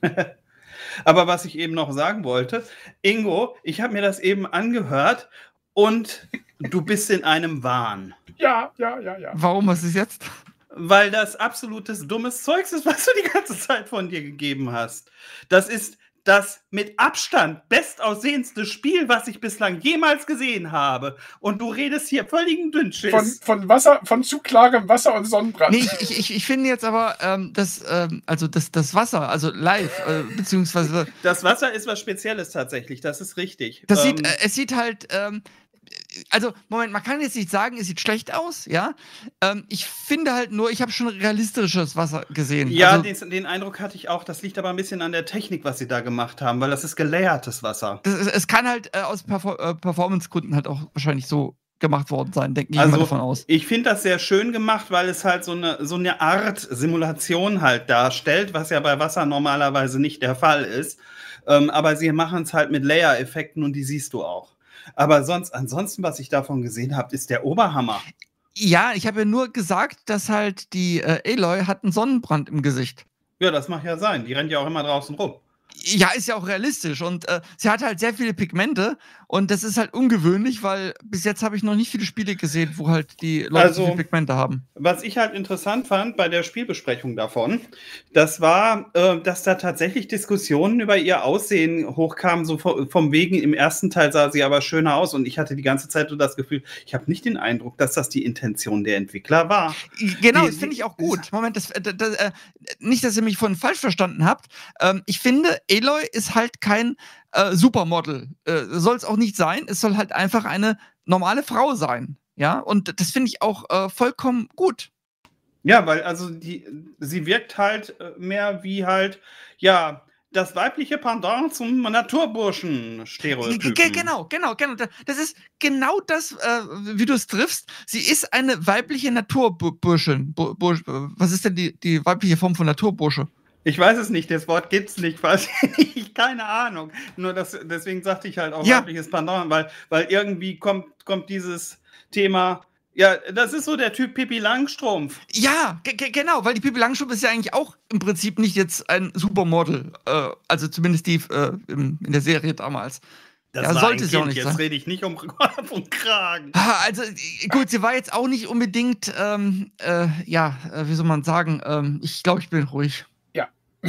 Aber was ich eben noch sagen wollte, Ingo, ich habe mir das eben angehört und du bist in einem Wahn. Ja, ja, ja, ja. Warum, was ist jetzt? Weil das absolutes dummes Zeugs ist, was du die ganze Zeit von dir gegeben hast. Das ist das mit Abstand bestaussehendste Spiel, was ich bislang jemals gesehen habe. Und du redest hier völligen Dünnschiss. Von, von Wasser, von zu klarem Wasser und Sonnenbrand. Nee, ich, ich, ich finde jetzt aber, ähm, das, ähm, also das, das Wasser, also live, äh, beziehungsweise, Das Wasser ist was Spezielles tatsächlich, das ist richtig. das Ähm, sieht, äh, es sieht halt, ähm, also, Moment, man kann jetzt nicht sagen, es sieht schlecht aus, ja. Ähm, ich finde halt nur, ich habe schon realistisches Wasser gesehen. Ja, also, den, den Eindruck hatte ich auch. Das liegt aber ein bisschen an der Technik, was sie da gemacht haben, weil das ist gelayertes Wasser. das, es, es kann halt äh, aus Perfor äh, Performance-Gründen halt auch wahrscheinlich so gemacht worden sein, denke ich Also, mal davon aus. ich finde das sehr schön gemacht, weil es halt so eine, so eine Art Simulation halt darstellt, was ja bei Wasser normalerweise nicht der Fall ist. Ähm, aber sie machen es halt mit Layer-Effekten und die siehst du auch. Aber sonst, ansonsten, was ich davon gesehen habe, ist der Oberhammer. Ja, ich habe ja nur gesagt, dass halt die äh, Aloy hat einen Sonnenbrand im Gesicht. Ja, das mag ja sein. Die rennt ja auch immer draußen rum. Ja, ist ja auch realistisch und äh, sie hat halt sehr viele Pigmente und das ist halt ungewöhnlich, weil bis jetzt habe ich noch nicht viele Spiele gesehen, wo halt die Leute Also- so viele Pigmente haben. Was ich halt interessant fand bei der Spielbesprechung davon, das war, äh, dass da tatsächlich Diskussionen über ihr Aussehen hochkamen, so vom, vom wegen, im ersten Teil sah sie aber schöner aus und ich hatte die ganze Zeit so das Gefühl, ich habe nicht den Eindruck, dass das die Intention der Entwickler war. Genau, Die- das finde ich auch die- gut. Moment, das, das, das, äh, nicht, dass ihr mich vorhin falsch verstanden habt. Ähm, ich finde, Aloy ist halt kein äh, Supermodel. Äh, soll es auch nicht sein. Es soll halt einfach eine normale Frau sein. Ja, und das finde ich auch äh, vollkommen gut. Ja, weil also die, sie wirkt halt äh, mehr wie halt, ja, das weibliche Pendant zum Naturburschen-Stereotypen. Ge- Genau, genau, genau. Da- Das ist genau das, äh, wie du es triffst. Sie ist eine weibliche Naturburschin. Bu- Bursch, äh, was ist denn die, die weibliche Form von Naturbursche? Ich weiß es nicht, das Wort gibt's nicht, weiß ich nicht, keine Ahnung. Nur das, deswegen sagte ich halt auch Ja. weibliches Pendant, weil, weil irgendwie kommt, kommt dieses Thema, ja, das ist so der Typ Pippi Langstrumpf. Ja, ge- ge- genau, weil die Pippi Langstrumpf ist ja eigentlich auch im Prinzip nicht jetzt ein Supermodel. Äh, also zumindest die äh, im, in der Serie damals. Das Ja, war sollte ein sie auch Kind, nicht jetzt sein. rede ich nicht um Kopf und Kragen. Ah, Also äh, gut, sie war jetzt auch nicht unbedingt, ähm, äh, ja, äh, wie soll man sagen, ähm, ich glaube, ich bin ruhig. Ja.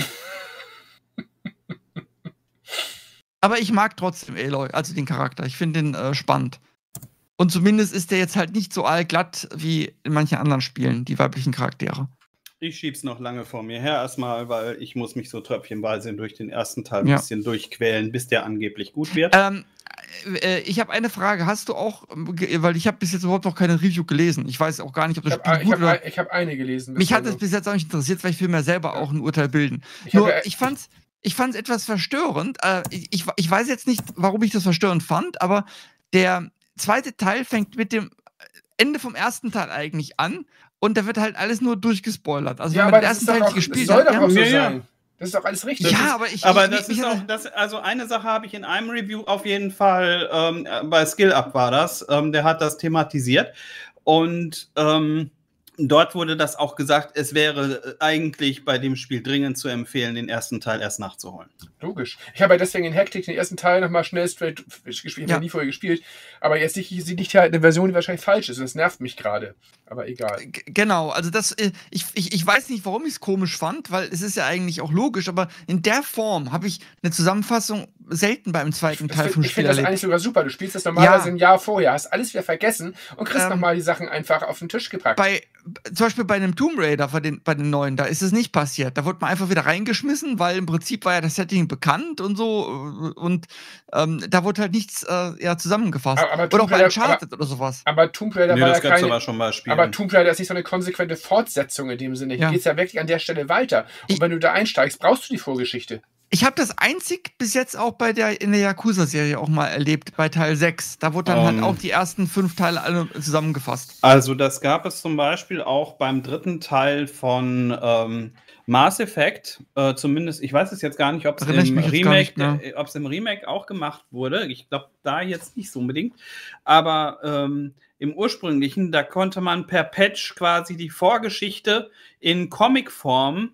Aber ich mag trotzdem Aloy, also den Charakter. Ich finde den äh, spannend. Und zumindest ist der jetzt halt nicht so allglatt wie in manchen anderen Spielen, die weiblichen Charaktere. Ich schieb's noch lange vor mir her erstmal, weil ich muss mich so tröpfchenweise durch den ersten Teil ein Ja. bisschen durchquälen, bis der angeblich gut wird. Ähm, äh, ich habe eine Frage. Hast du auch, ähm, ge- weil ich habe bis jetzt überhaupt noch keine Review gelesen. Ich weiß auch gar nicht, ob Ich das habe Spiel gut oder... hab, ich hab eine gelesen. Mich hat bisher es bis jetzt auch nicht interessiert, weil ich will mir selber auch ein Urteil bilden. Ich hab Nur, ja- ich fand's, ich fand's etwas verstörend. Äh, ich, ich weiß jetzt nicht, warum ich das verstörend fand, aber der zweite Teil fängt mit dem Ende vom ersten Teil eigentlich an und da wird halt alles nur durchgespoilert. Also Ja, wenn aber man den das ersten ist doch Teil auch, nicht das gespielt soll hat, doch ja, auch so Ja, ja. sein. Das ist doch alles richtig. ja, aber ich, Aber ich, das ich, ist ich, auch, das, also eine Sache habe ich in einem Review auf jeden Fall, ähm, bei Skill Up war das, ähm, der hat das thematisiert und ähm, dort wurde das auch gesagt, es wäre eigentlich bei dem Spiel dringend zu empfehlen, den ersten Teil erst nachzuholen. Logisch. Ich habe ja deswegen in Hektik den ersten Teil nochmal schnell straight gespielt. Ich habe Ja. ja nie vorher gespielt. Aber jetzt liegt liegt ja eine Version, die wahrscheinlich falsch ist. Und das nervt mich gerade. Aber egal. G- Genau, also das, äh, ich, ich, ich weiß nicht, warum ich es komisch fand, weil es ist ja eigentlich auch logisch, aber in der Form habe ich eine Zusammenfassung selten beim zweiten Das Teil find- vom ich Spiel finde das erlebt. eigentlich sogar super. Du spielst das normalerweise Ja. ein Jahr vorher, hast alles wieder vergessen und kriegst Ähm, nochmal die Sachen einfach auf den Tisch gepackt. Bei, zum Beispiel bei einem Tomb Raider, bei den, bei den neuen, da ist es nicht passiert. Da wurde man einfach wieder reingeschmissen, weil im Prinzip war ja das Setting bekannt und so äh, und ähm, da wurde halt nichts äh, ja, zusammengefasst. Aber- aber oder auch Tomb bei Raider- Uncharted oder sowas. aber Tomb Raider Nee, war ja das gab es keine... aber schon bei Spielen. Aber Tomb Raider ist nicht so eine konsequente Fortsetzung in dem Sinne. Hier Ja. geht es ja wirklich an der Stelle weiter. Und Ich- wenn du da einsteigst, brauchst du die Vorgeschichte. Ich habe das einzig bis jetzt auch bei der in der Yakuza-Serie auch mal erlebt, bei Teil sechs. Da wurde dann Um. halt auch die ersten fünf Teile alle zusammengefasst. Also das gab es zum Beispiel auch beim dritten Teil von ähm, Mass Effect. Äh, zumindest, ich weiß es jetzt gar nicht, ob es Erinnere ich im, mich jetzt gar Remake, nicht mehr. äh, ob es im Remake auch gemacht wurde. Ich glaube, da jetzt nicht so unbedingt. Aber ähm, im ursprünglichen, da konnte man per Patch quasi die Vorgeschichte in Comicform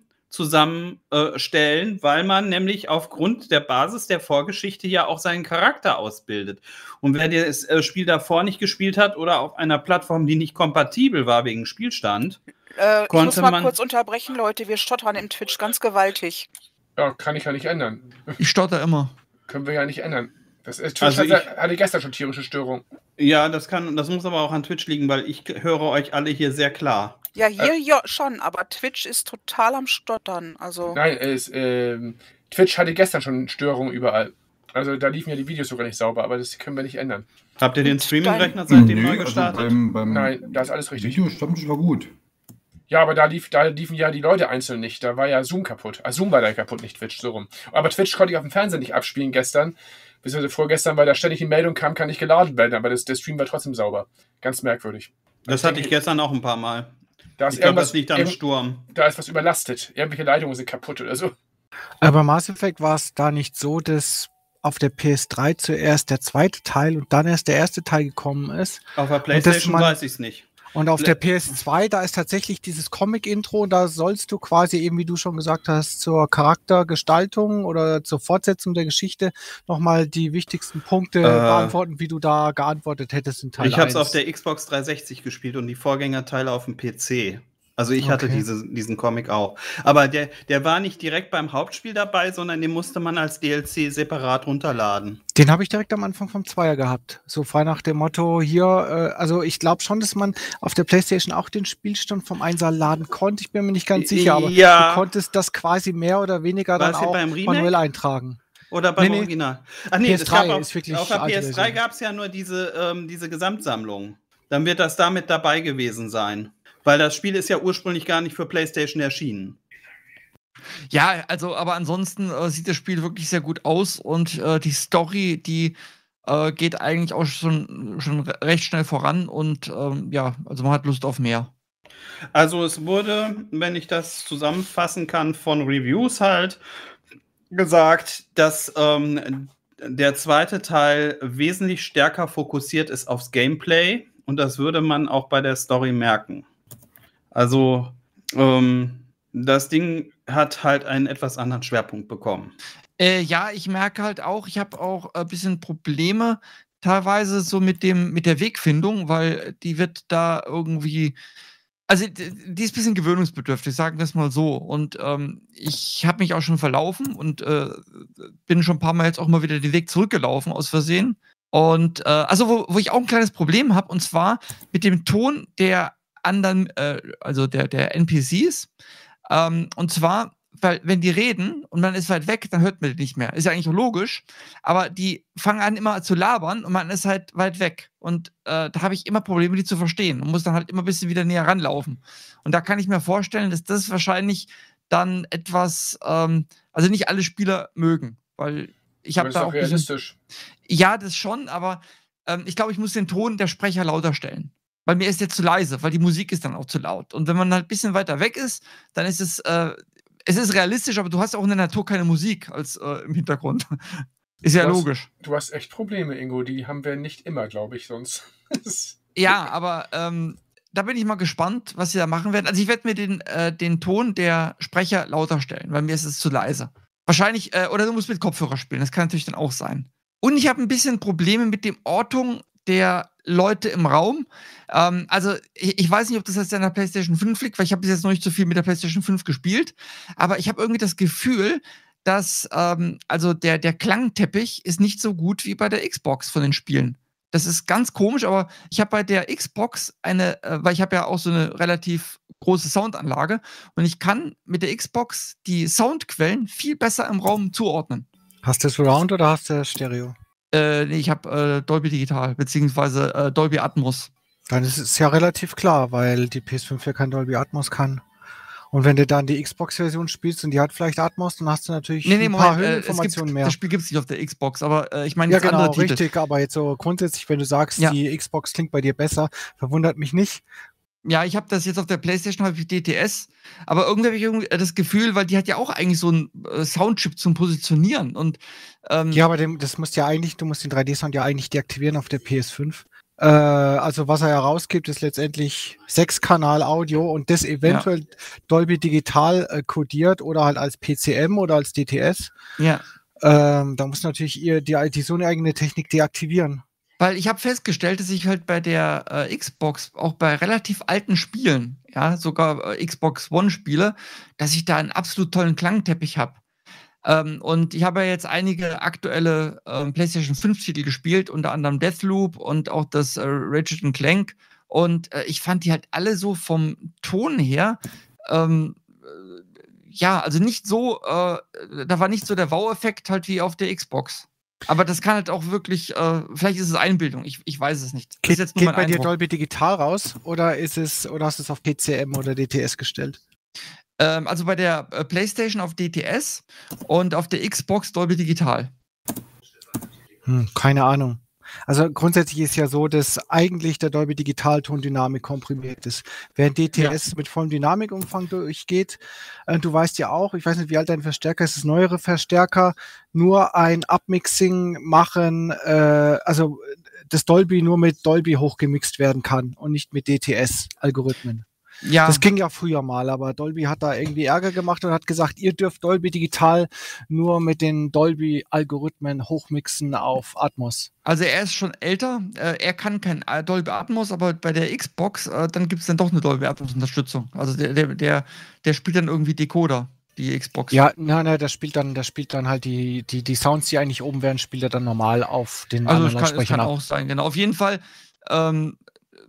zusammenstellen, weil man nämlich aufgrund der Basis der Vorgeschichte ja auch seinen Charakter ausbildet. Und wer das äh, Spiel davor nicht gespielt hat oder auf einer Plattform, die nicht kompatibel war wegen Spielstand, Äh, ich Konnte muss mal man- kurz unterbrechen, Leute. Wir stottern im Twitch ganz gewaltig. Ja, kann ich ja nicht ändern. Ich stotter immer. Können wir ja nicht ändern. Das, äh, Twitch Also hatte, ich- hatte gestern schon tierische Störungen. ja, das kann, das muss aber auch an Twitch liegen, weil ich höre euch alle hier sehr klar. Ja, hier ja, schon, aber Twitch ist total am Stottern. Also, Nein, es, ähm, Twitch hatte gestern schon Störungen überall. Also da liefen ja die Videos sogar nicht sauber, aber das können wir nicht ändern. Habt ihr den Und Streaming-Rechner seitdem Nö, neu also gestartet? beim, beim Nein, da ist alles richtig. Videostammtisch war gut. Ja, aber da, lief, da liefen ja die Leute einzeln nicht. Da war ja Zoom kaputt. Ah, Zoom war da kaputt, nicht Twitch, so rum. Aber Twitch konnte ich auf dem Fernseher nicht abspielen gestern. Beziehungsweise vorgestern, weil da ständig die Meldung kam, kann nicht geladen werden. Aber das, der Stream war trotzdem sauber. Ganz merkwürdig. das hatte ich gestern auch ein paar Mal. Da ist Ich glaube, irgendwas, das liegt am irgend- Sturm. da ist was überlastet. Irgendwelche Leitungen sind kaputt oder so. Aber Mass Effect war es da nicht so, dass auf der P S drei zuerst der zweite Teil und dann erst der erste Teil gekommen ist. Auf der PlayStation man- weiß ich es nicht. Und auf Le- der P S zwei, da ist tatsächlich dieses Comic-Intro, da sollst du quasi eben, wie du schon gesagt hast, zur Charaktergestaltung oder zur Fortsetzung der Geschichte nochmal die wichtigsten Punkte Äh. beantworten, wie du da geantwortet hättest in Teil Ich habe es eins. auf der Xbox dreihundertsechzig gespielt und die Vorgängerteile auf dem P C. Also ich hatte Okay. diese, diesen Comic auch. Aber der, der war nicht direkt beim Hauptspiel dabei, sondern den musste man als D L C separat runterladen. Den habe ich direkt am Anfang vom Zweier gehabt. So frei nach dem Motto, hier, äh, also ich glaube schon, dass man auf der PlayStation auch den Spielstand vom Einser laden konnte. Ich bin mir nicht ganz sicher, aber Ja. du konntest das quasi mehr oder weniger War dann das hier auch beim Remake? manuell eintragen. Oder beim Nee, nee. Original? Ach nee, P S drei es gab auch, ist wirklich auf der alte P S drei Version. gab es ja nur diese, ähm, diese Gesamtsammlung. Dann wird das damit dabei gewesen sein. Weil das Spiel ist ja ursprünglich gar nicht für PlayStation erschienen. Ja, also, aber ansonsten äh, sieht das Spiel wirklich sehr gut aus und äh, die Story, die äh, geht eigentlich auch schon, schon re- recht schnell voran und ähm, ja, also man hat Lust auf mehr. Also es wurde, wenn ich das zusammenfassen kann, von Reviews halt gesagt, dass ähm, der zweite Teil wesentlich stärker fokussiert ist aufs Gameplay und das würde man auch bei der Story merken. Also ähm, das Ding hat halt einen etwas anderen Schwerpunkt bekommen. Äh, ja, ich merke halt auch, ich habe auch ein bisschen Probleme teilweise so mit dem mit der Wegfindung, weil die wird da irgendwie, also d- die ist ein bisschen gewöhnungsbedürftig, sagen wir es mal so. Und ähm, ich habe mich auch schon verlaufen und äh, bin schon ein paar Mal jetzt auch mal wieder den Weg zurückgelaufen aus Versehen. Und äh, also wo, wo ich auch ein kleines Problem habe, und zwar mit dem Ton der anderen, äh, also der, der N P Cs. Ähm, und zwar, weil wenn die reden und man ist weit weg, dann hört man die nicht mehr. Ist ja eigentlich auch logisch, aber die fangen an immer zu labern und man ist halt weit weg. Und äh, da habe ich immer Probleme, die zu verstehen und muss dann halt immer ein bisschen wieder näher ranlaufen. Und da kann ich mir vorstellen, dass das wahrscheinlich dann etwas, ähm, also nicht alle Spieler mögen, weil ich habe Aber ist da doch auch ein bisschen, realistisch. ja, das schon, aber ähm, ich glaube, ich muss den Ton der Sprecher lauter stellen. Weil mir ist jetzt zu leise, weil die Musik ist dann auch zu laut. Und wenn man halt ein bisschen weiter weg ist, dann ist es, äh, es ist realistisch, aber du hast auch in der Natur keine Musik als äh, im Hintergrund. Ist ja Du hast- logisch. Du hast echt Probleme, Ingo. Die haben wir nicht immer, glaube ich, sonst. Ja, aber ähm, da bin ich mal gespannt, was sie da machen werden. Also ich werde mir den, äh, den Ton der Sprecher lauter stellen, weil mir ist es zu leise. Wahrscheinlich, äh, oder du musst mit Kopfhörer spielen, das kann natürlich dann auch sein. Und ich habe ein bisschen Probleme mit dem Ortung der Leute im Raum. Ähm, also ich, ich weiß nicht, ob das jetzt an der PlayStation fünf liegt, weil ich habe bis jetzt noch nicht so viel mit der PlayStation fünf gespielt, aber ich habe irgendwie das Gefühl, dass ähm, also der, der Klangteppich ist nicht so gut wie bei der Xbox von den Spielen. Das ist ganz komisch, aber ich habe bei der Xbox eine, äh, weil ich habe ja auch so eine relativ große Soundanlage und ich kann mit der Xbox die Soundquellen viel besser im Raum zuordnen. Hast du Surround oder hast du Stereo? Äh, nee, ich habe äh, Dolby Digital, beziehungsweise äh, Dolby Atmos. Dann ist es ja relativ klar, weil die P S fünf ja kein Dolby Atmos kann. Und wenn du dann die Xbox-Version spielst und die hat vielleicht Atmos, dann hast du natürlich nee, nee, ein paar Moment, äh, Höheninformationen gibt, mehr. Das Spiel gibt es nicht auf der Xbox, aber äh, ich meine Ja, jetzt genau, andere Titel. richtig, aber jetzt so grundsätzlich, wenn du sagst, Ja. die Xbox klingt bei dir besser, verwundert mich nicht. Ja, ich habe das jetzt auf der PlayStation, habe ich D T S, aber irgendwie habe ich irgendwie das Gefühl, weil die hat ja auch eigentlich so einen äh, Soundchip zum Positionieren und ähm, Ja, aber dem, das musst ja eigentlich, du musst den drei D-Sound ja eigentlich deaktivieren auf der P S fünf. Äh, also was er herausgibt, ist letztendlich Sechs-Kanal-Audio und das eventuell ja. Dolby Digital äh, kodiert oder halt als P C M oder als D T S. Ja. Ähm, da muss natürlich ihr die, die so eine eigene Technik deaktivieren. Weil ich habe festgestellt, dass ich halt bei der äh, Xbox, auch bei relativ alten Spielen, ja, sogar äh, Xbox One-Spiele, dass ich da einen absolut tollen Klangteppich habe. Ähm, und ich habe ja jetzt einige aktuelle äh, PlayStation fünf-Titel gespielt, unter anderem Deathloop und auch das äh, Ratchet and Clank. Und äh, ich fand die halt alle so vom Ton her, ähm, äh, ja, also nicht so, äh, da war nicht so der Wow-Effekt halt wie auf der Xbox. Aber das kann halt auch wirklich, äh, vielleicht ist es Einbildung, ich, ich weiß es nicht. Das Geht, ist jetzt nur geht mein bei dir Eindruck. Dolby Digital raus oder ist es oder hast du es auf P C M oder D T S gestellt? Ähm, also bei der äh, PlayStation auf D T S und auf der Xbox Dolby Digital. Hm, keine Ahnung. Also grundsätzlich ist ja so, dass eigentlich der Dolby Digital Ton Dynamik komprimiert ist. Während D T S ja. mit vollem Dynamikumfang durchgeht, äh, du weißt ja auch, ich weiß nicht, wie alt dein Verstärker ist, das neuere Verstärker, nur ein Upmixing machen, äh, also das Dolby nur mit Dolby hochgemixt werden kann und nicht mit D T S-Algorithmen. Ja. Das ging ja früher mal, aber Dolby hat da irgendwie Ärger gemacht und hat gesagt, ihr dürft Dolby Digital nur mit den Dolby-Algorithmen hochmixen auf Atmos. Also er ist schon älter, äh, er kann kein Dolby Atmos, aber bei der Xbox, äh, dann gibt es dann doch eine Dolby Atmos-Unterstützung. Also der, der, der, der spielt dann irgendwie Decoder, die Xbox. Ja, nein, nein, der spielt dann, der spielt dann halt die, die, die Sounds, die eigentlich oben wären, spielt er dann normal auf den also anderen Lautsprechern. Also das kann auch sein, genau. Auf jeden Fall ähm,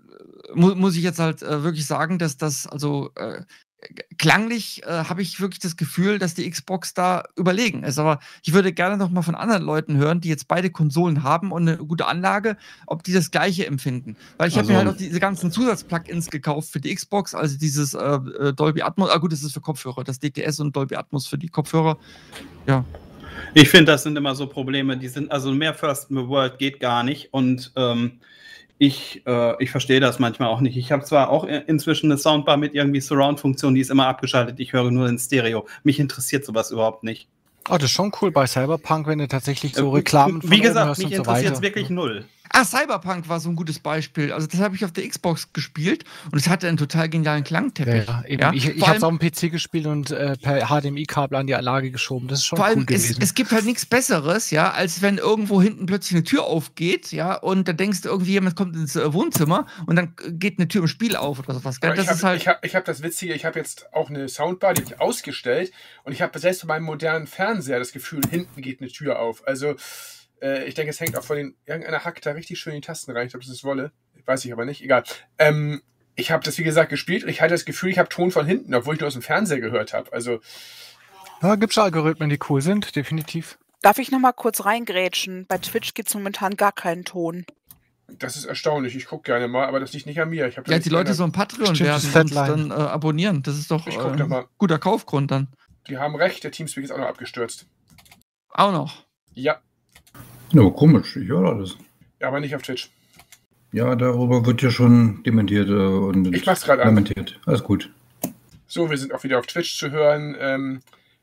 mu muss ich jetzt halt äh, wirklich sagen, dass das, also äh, klanglich äh, habe ich wirklich das Gefühl, dass die Xbox da überlegen ist. Aber ich würde gerne noch mal von anderen Leuten hören, die jetzt beide Konsolen haben und eine gute Anlage, ob die das Gleiche empfinden. Weil ich also, habe mir halt auch diese ganzen Zusatz-Plugins gekauft für die Xbox, also dieses äh, Dolby Atmos, ah gut, das ist für Kopfhörer, das D T S und Dolby Atmos für die Kopfhörer, ja. Ich finde, das sind immer so Probleme, die sind, also mehr First World geht gar nicht und ähm, Ich, äh, ich verstehe das manchmal auch nicht. Ich habe zwar auch inzwischen eine Soundbar mit irgendwie Surround-Funktion, die ist immer abgeschaltet. Ich höre nur in Stereo. Mich interessiert sowas überhaupt nicht. Oh, das ist schon cool bei Cyberpunk, wenn du tatsächlich so Reklamen von Wie gesagt, mich interessiert es wirklich null. Ah, Cyberpunk war so ein gutes Beispiel. Also das habe ich auf der Xbox gespielt und es hatte einen total genialen Klangteppich. Ja, eben. Ja? Ich, ich habe es auf dem P C gespielt und äh, per H D M I-Kabel an die Anlage geschoben. Das ist schon Vor cool allem, gewesen. Es, es gibt halt nichts Besseres, ja, als wenn irgendwo hinten plötzlich eine Tür aufgeht, ja, und da denkst du, irgendwie jemand kommt ins äh, Wohnzimmer und dann geht eine Tür im Spiel auf oder sowas. Gell? Das ich ist halt. Ich habe ich hab das Witzige, ich habe jetzt auch eine Soundbar, die habe ich ausgestellt und ich habe selbst bei meinem modernen Fernseher das Gefühl, hinten geht eine Tür auf. Also ich denke, es hängt auch von den, irgendeiner hackt da richtig schön die Tasten rein. Ich glaube, das ist Wolle. Weiß ich aber nicht. Egal. Ähm, ich habe das, wie gesagt, gespielt und ich hatte das Gefühl, ich habe Ton von hinten, obwohl ich nur aus dem Fernseher gehört habe. Also. Ja, gibt es Algorithmen, die cool sind, definitiv. Darf ich noch mal kurz reingrätschen? Bei Twitch gibt es momentan gar keinen Ton. Das ist erstaunlich. Ich gucke gerne mal, aber das liegt nicht an mir. Ich hab ja, die Leute so ein Patreon werden und dann äh, abonnieren. Das ist doch ein äh, guter Kaufgrund dann. Die haben recht, der Teamspeak ist auch noch abgestürzt. Auch noch? Ja. Ja, komisch, ich höre alles. Ja, aber nicht auf Twitch. Ja, darüber wird ja schon dementiert äh, und ich mach's gerade lamentiert. Alles gut. So, wir sind auch wieder auf Twitch zu hören. Ähm,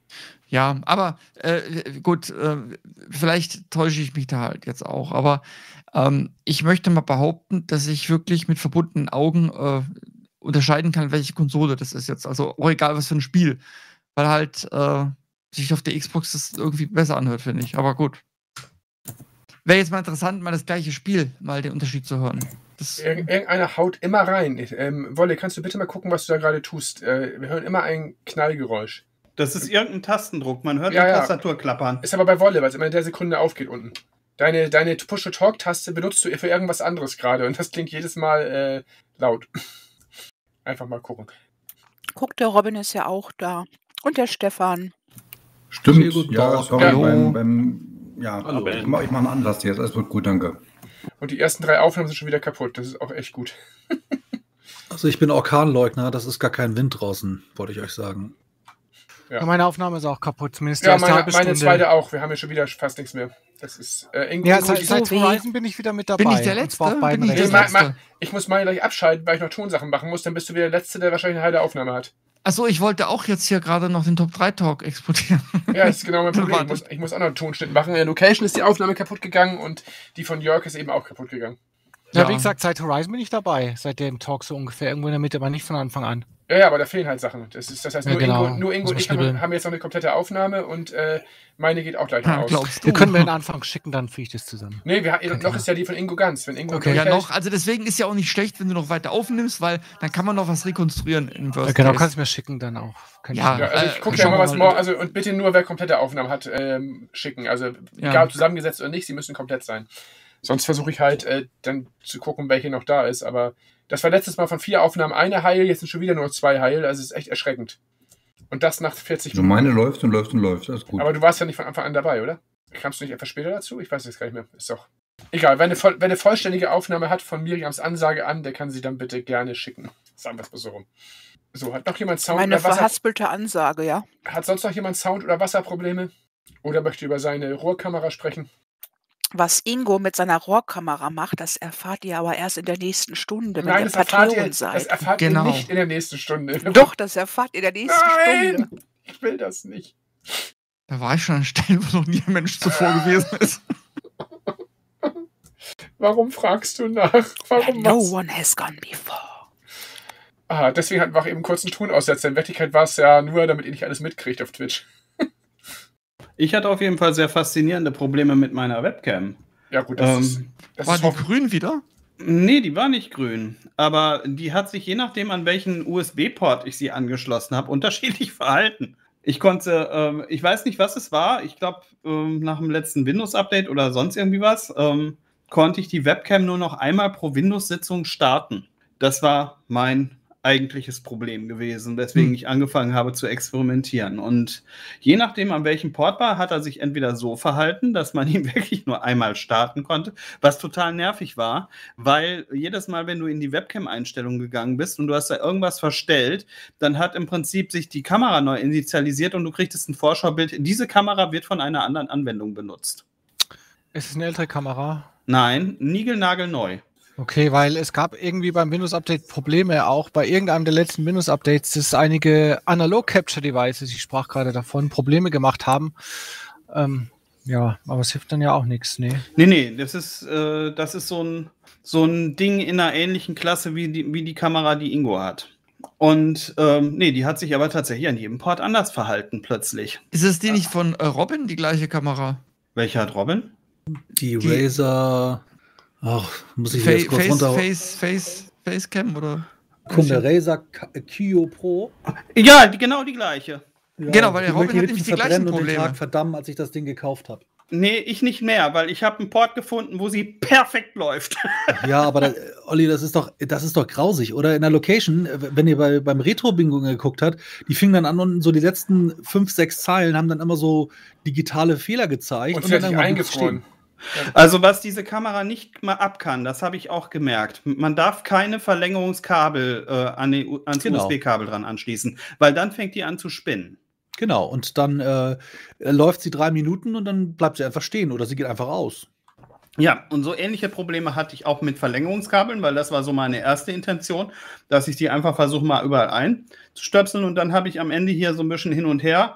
Ja, aber äh, gut, äh, vielleicht täusche ich mich da halt jetzt auch, aber ähm, ich möchte mal behaupten, dass ich wirklich mit verbundenen Augen äh, unterscheiden kann, welche Konsole das ist jetzt. Also auch egal, was für ein Spiel. Weil halt äh, sich auf der Xbox das irgendwie besser anhört, finde ich. Aber gut. Wäre jetzt mal interessant, mal das gleiche Spiel, mal den Unterschied zu hören. Das, Irgend, irgendeiner haut immer rein. Ähm, Wolle, kannst du bitte mal gucken, was du da gerade tust? Äh, wir hören immer ein Knallgeräusch. Das ist irgendein Tastendruck. Man hört Ja, die ja. Tastatur klappern. Ist aber bei Wolle, weil es immer in der Sekunde aufgeht unten. Deine, deine Push-to-Talk-Taste benutzt du für irgendwas anderes gerade und das klingt jedes Mal äh, laut. Einfach mal gucken. Guck, der Robin ist ja auch da. Und der Stefan. Stimmt, Sehr gut, ja, Tag. sorry, Hallo. beim, beim, ja, Hallo. ich mache ich mach einen Anlass jetzt, alles wird gut, danke. Und die ersten drei Aufnahmen sind schon wieder kaputt. Das ist auch echt gut. Also ich bin Orkanleugner, das ist gar kein Wind draußen, wollte ich euch sagen. Ja. Ja, meine Aufnahme ist auch kaputt, zumindest die Ja, erste meine, halbe meine Stunde. zweite auch. Wir haben ja schon wieder fast nichts mehr. Das ist äh, Ingo. Ja, Ingo, seit, ich, seit so weh. Horizon bin ich wieder mit dabei. Bin ich der und Letzte? zwar auf beiden Bin ich nee, der Rechnern. ma, Letzte? ma, ich muss meine gleich abschalten, weil ich noch Tonsachen machen muss. Dann bist du wieder der Letzte, der wahrscheinlich eine halbe Aufnahme hat. Achso, ich wollte auch jetzt hier gerade noch den Top drei Talk exportieren. Ja, das ist genau mein Problem. Ich Warte. muss, ich muss auch noch einen Tonschnitt machen. In der Location ist die Aufnahme kaputt gegangen und die von Jörg ist eben auch kaputt gegangen. Ja, Ja. wie gesagt, seit Horizon bin ich dabei, seit dem Talk so ungefähr, irgendwo in der Mitte, aber nicht von Anfang an. Ja, ja, aber da fehlen halt Sachen. Das, ist, das heißt, Ja, nur, genau. Ingo, nur Ingo und Muss ich man haben, schnibbeln. haben jetzt noch eine komplette Aufnahme und äh, meine geht auch gleich noch Ja, aus. glaubst du? Wir können mir den Anfang schicken, dann füge ich das zusammen. Nee, wir, noch Kein ist ja die von Ingo ganz. Wenn Ingo Okay. Ja, durchhält- noch. Also deswegen ist ja auch nicht schlecht, wenn du noch weiter aufnimmst, weil dann kann man noch was rekonstruieren im Worst Ja, genau, Case. kannst du mir schicken dann auch. Kein Ja. Thema. Ja, also Äh, ich gucke ja schauen mal, wir was mal. morgen, also und bitte nur, wer komplette Aufnahmen hat, ähm, schicken. Also Ja. egal ob zusammengesetzt oder nicht, sie müssen komplett sein. Sonst versuche ich halt äh, dann zu gucken, welche noch da ist. Aber das war letztes Mal von vier Aufnahmen eine heil, jetzt sind schon wieder nur zwei heil. Also es ist echt erschreckend. Und das nach vierzig Also Stunden. meine läuft und läuft und läuft, alles gut. Aber du warst ja nicht von Anfang an dabei, oder? Kamst du nicht etwas später dazu? Ich weiß es gar nicht mehr. Ist doch egal. Wer eine, voll, wer eine vollständige Aufnahme hat von Miriams Ansage an, der kann sie dann bitte gerne schicken. Sagen wir es mal so rum. So, hat noch jemand Sound Meine oder Wasser? verhaspelte Ansage, ja. Hat sonst noch jemand Sound- oder Wasserprobleme? Oder möchte über seine Rohrkamera sprechen? Was Ingo mit seiner Rohrkamera macht, das erfahrt ihr aber erst in der nächsten Stunde, wenn Nein, ihr das erfahrt, ihr, Patreon das seid. erfahrt Genau. ihr nicht in der nächsten Stunde. Doch, das erfahrt ihr in der nächsten Stunde. Nein! Ich will das nicht. Da war ich schon an Stellen, wo noch nie ein Mensch zuvor gewesen ist. Warum fragst du nach? Warum No was? one has gone before. Ah, deswegen hatten wir auch eben kurz einen Tonaussetzer. In Wirklichkeit war es ja nur, damit ihr nicht alles mitkriegt auf Twitch. Ich hatte auf jeden Fall sehr faszinierende Probleme mit meiner Webcam. Ja gut, das Ähm, ist... Das War ist die hoff- grün wieder? Nee, die war nicht grün. Aber die hat sich je nachdem, an welchen U S B-Port ich sie angeschlossen habe, unterschiedlich verhalten. Ich konnte, ähm, ich weiß nicht, was es war. Ich glaube, ähm, nach dem letzten Windows-Update oder sonst irgendwie was, ähm, konnte ich die Webcam nur noch einmal pro Windows-Sitzung starten. Das war mein eigentliches Problem gewesen, weswegen Hm. ich angefangen habe zu experimentieren. Und je nachdem, an welchem Port war, hat er sich entweder so verhalten, dass man ihn wirklich nur einmal starten konnte, was total nervig war, weil jedes Mal, wenn du in die Webcam-Einstellung gegangen bist und du hast da irgendwas verstellt, dann hat im Prinzip sich die Kamera neu initialisiert und du kriegtest ein Vorschaubild. Diese Kamera wird von einer anderen Anwendung benutzt. Ist es eine ältere Kamera? Nein, niegelnagelneu. Okay, weil es gab irgendwie beim Windows-Update Probleme, auch bei irgendeinem der letzten Windows-Updates, dass einige Analog-Capture-Devices, ich sprach gerade davon, Probleme gemacht haben. Ähm, ja, aber es hilft dann ja auch nichts, nee. Nee, nee, das ist, äh, das ist so ein, so ein Ding in einer ähnlichen Klasse wie die, wie die Kamera, die Ingo hat. Und ähm, nee, die hat sich aber tatsächlich an jedem Port anders verhalten plötzlich. Ist es die nicht von äh, Robin, die gleiche Kamera? Welcher hat Robin? Die, Die- Razer. Ach, muss ich Fa jetzt kurz Face, runter. Face, Face, Facecam oder? Kunde Razer K- Kio Pro. Ja, die, genau die gleiche. Ja, Genau, weil der die Robin möchte ich hat nämlich die verbrennen gleichen und den Probleme. Tag verdammen, als ich das Ding gekauft habe. Nee, ich nicht mehr, weil ich habe einen Port gefunden, wo sie perfekt läuft. Ja, aber da, Olli, das ist doch, das ist doch grausig, oder? In der Location, äh, wenn ihr bei, beim Retro-Bingo geguckt habt, die fingen dann an und so die letzten fünf, sechs Zeilen haben dann immer so digitale Fehler gezeigt. Und dann fertig irgendwann blieb's eingefroren. Also was diese Kamera nicht mal ab kann, das habe ich auch gemerkt. Man darf keine Verlängerungskabel äh, an den, U- ans Genau. U S B-Kabel dran anschließen, weil dann fängt die an zu spinnen. Genau, und dann äh, läuft sie drei Minuten und dann bleibt sie einfach stehen oder sie geht einfach aus. Ja, und so ähnliche Probleme hatte ich auch mit Verlängerungskabeln, weil das war so meine erste Intention, dass ich die einfach versuche, mal überall einzustöpseln und dann habe ich am Ende hier so ein bisschen hin und her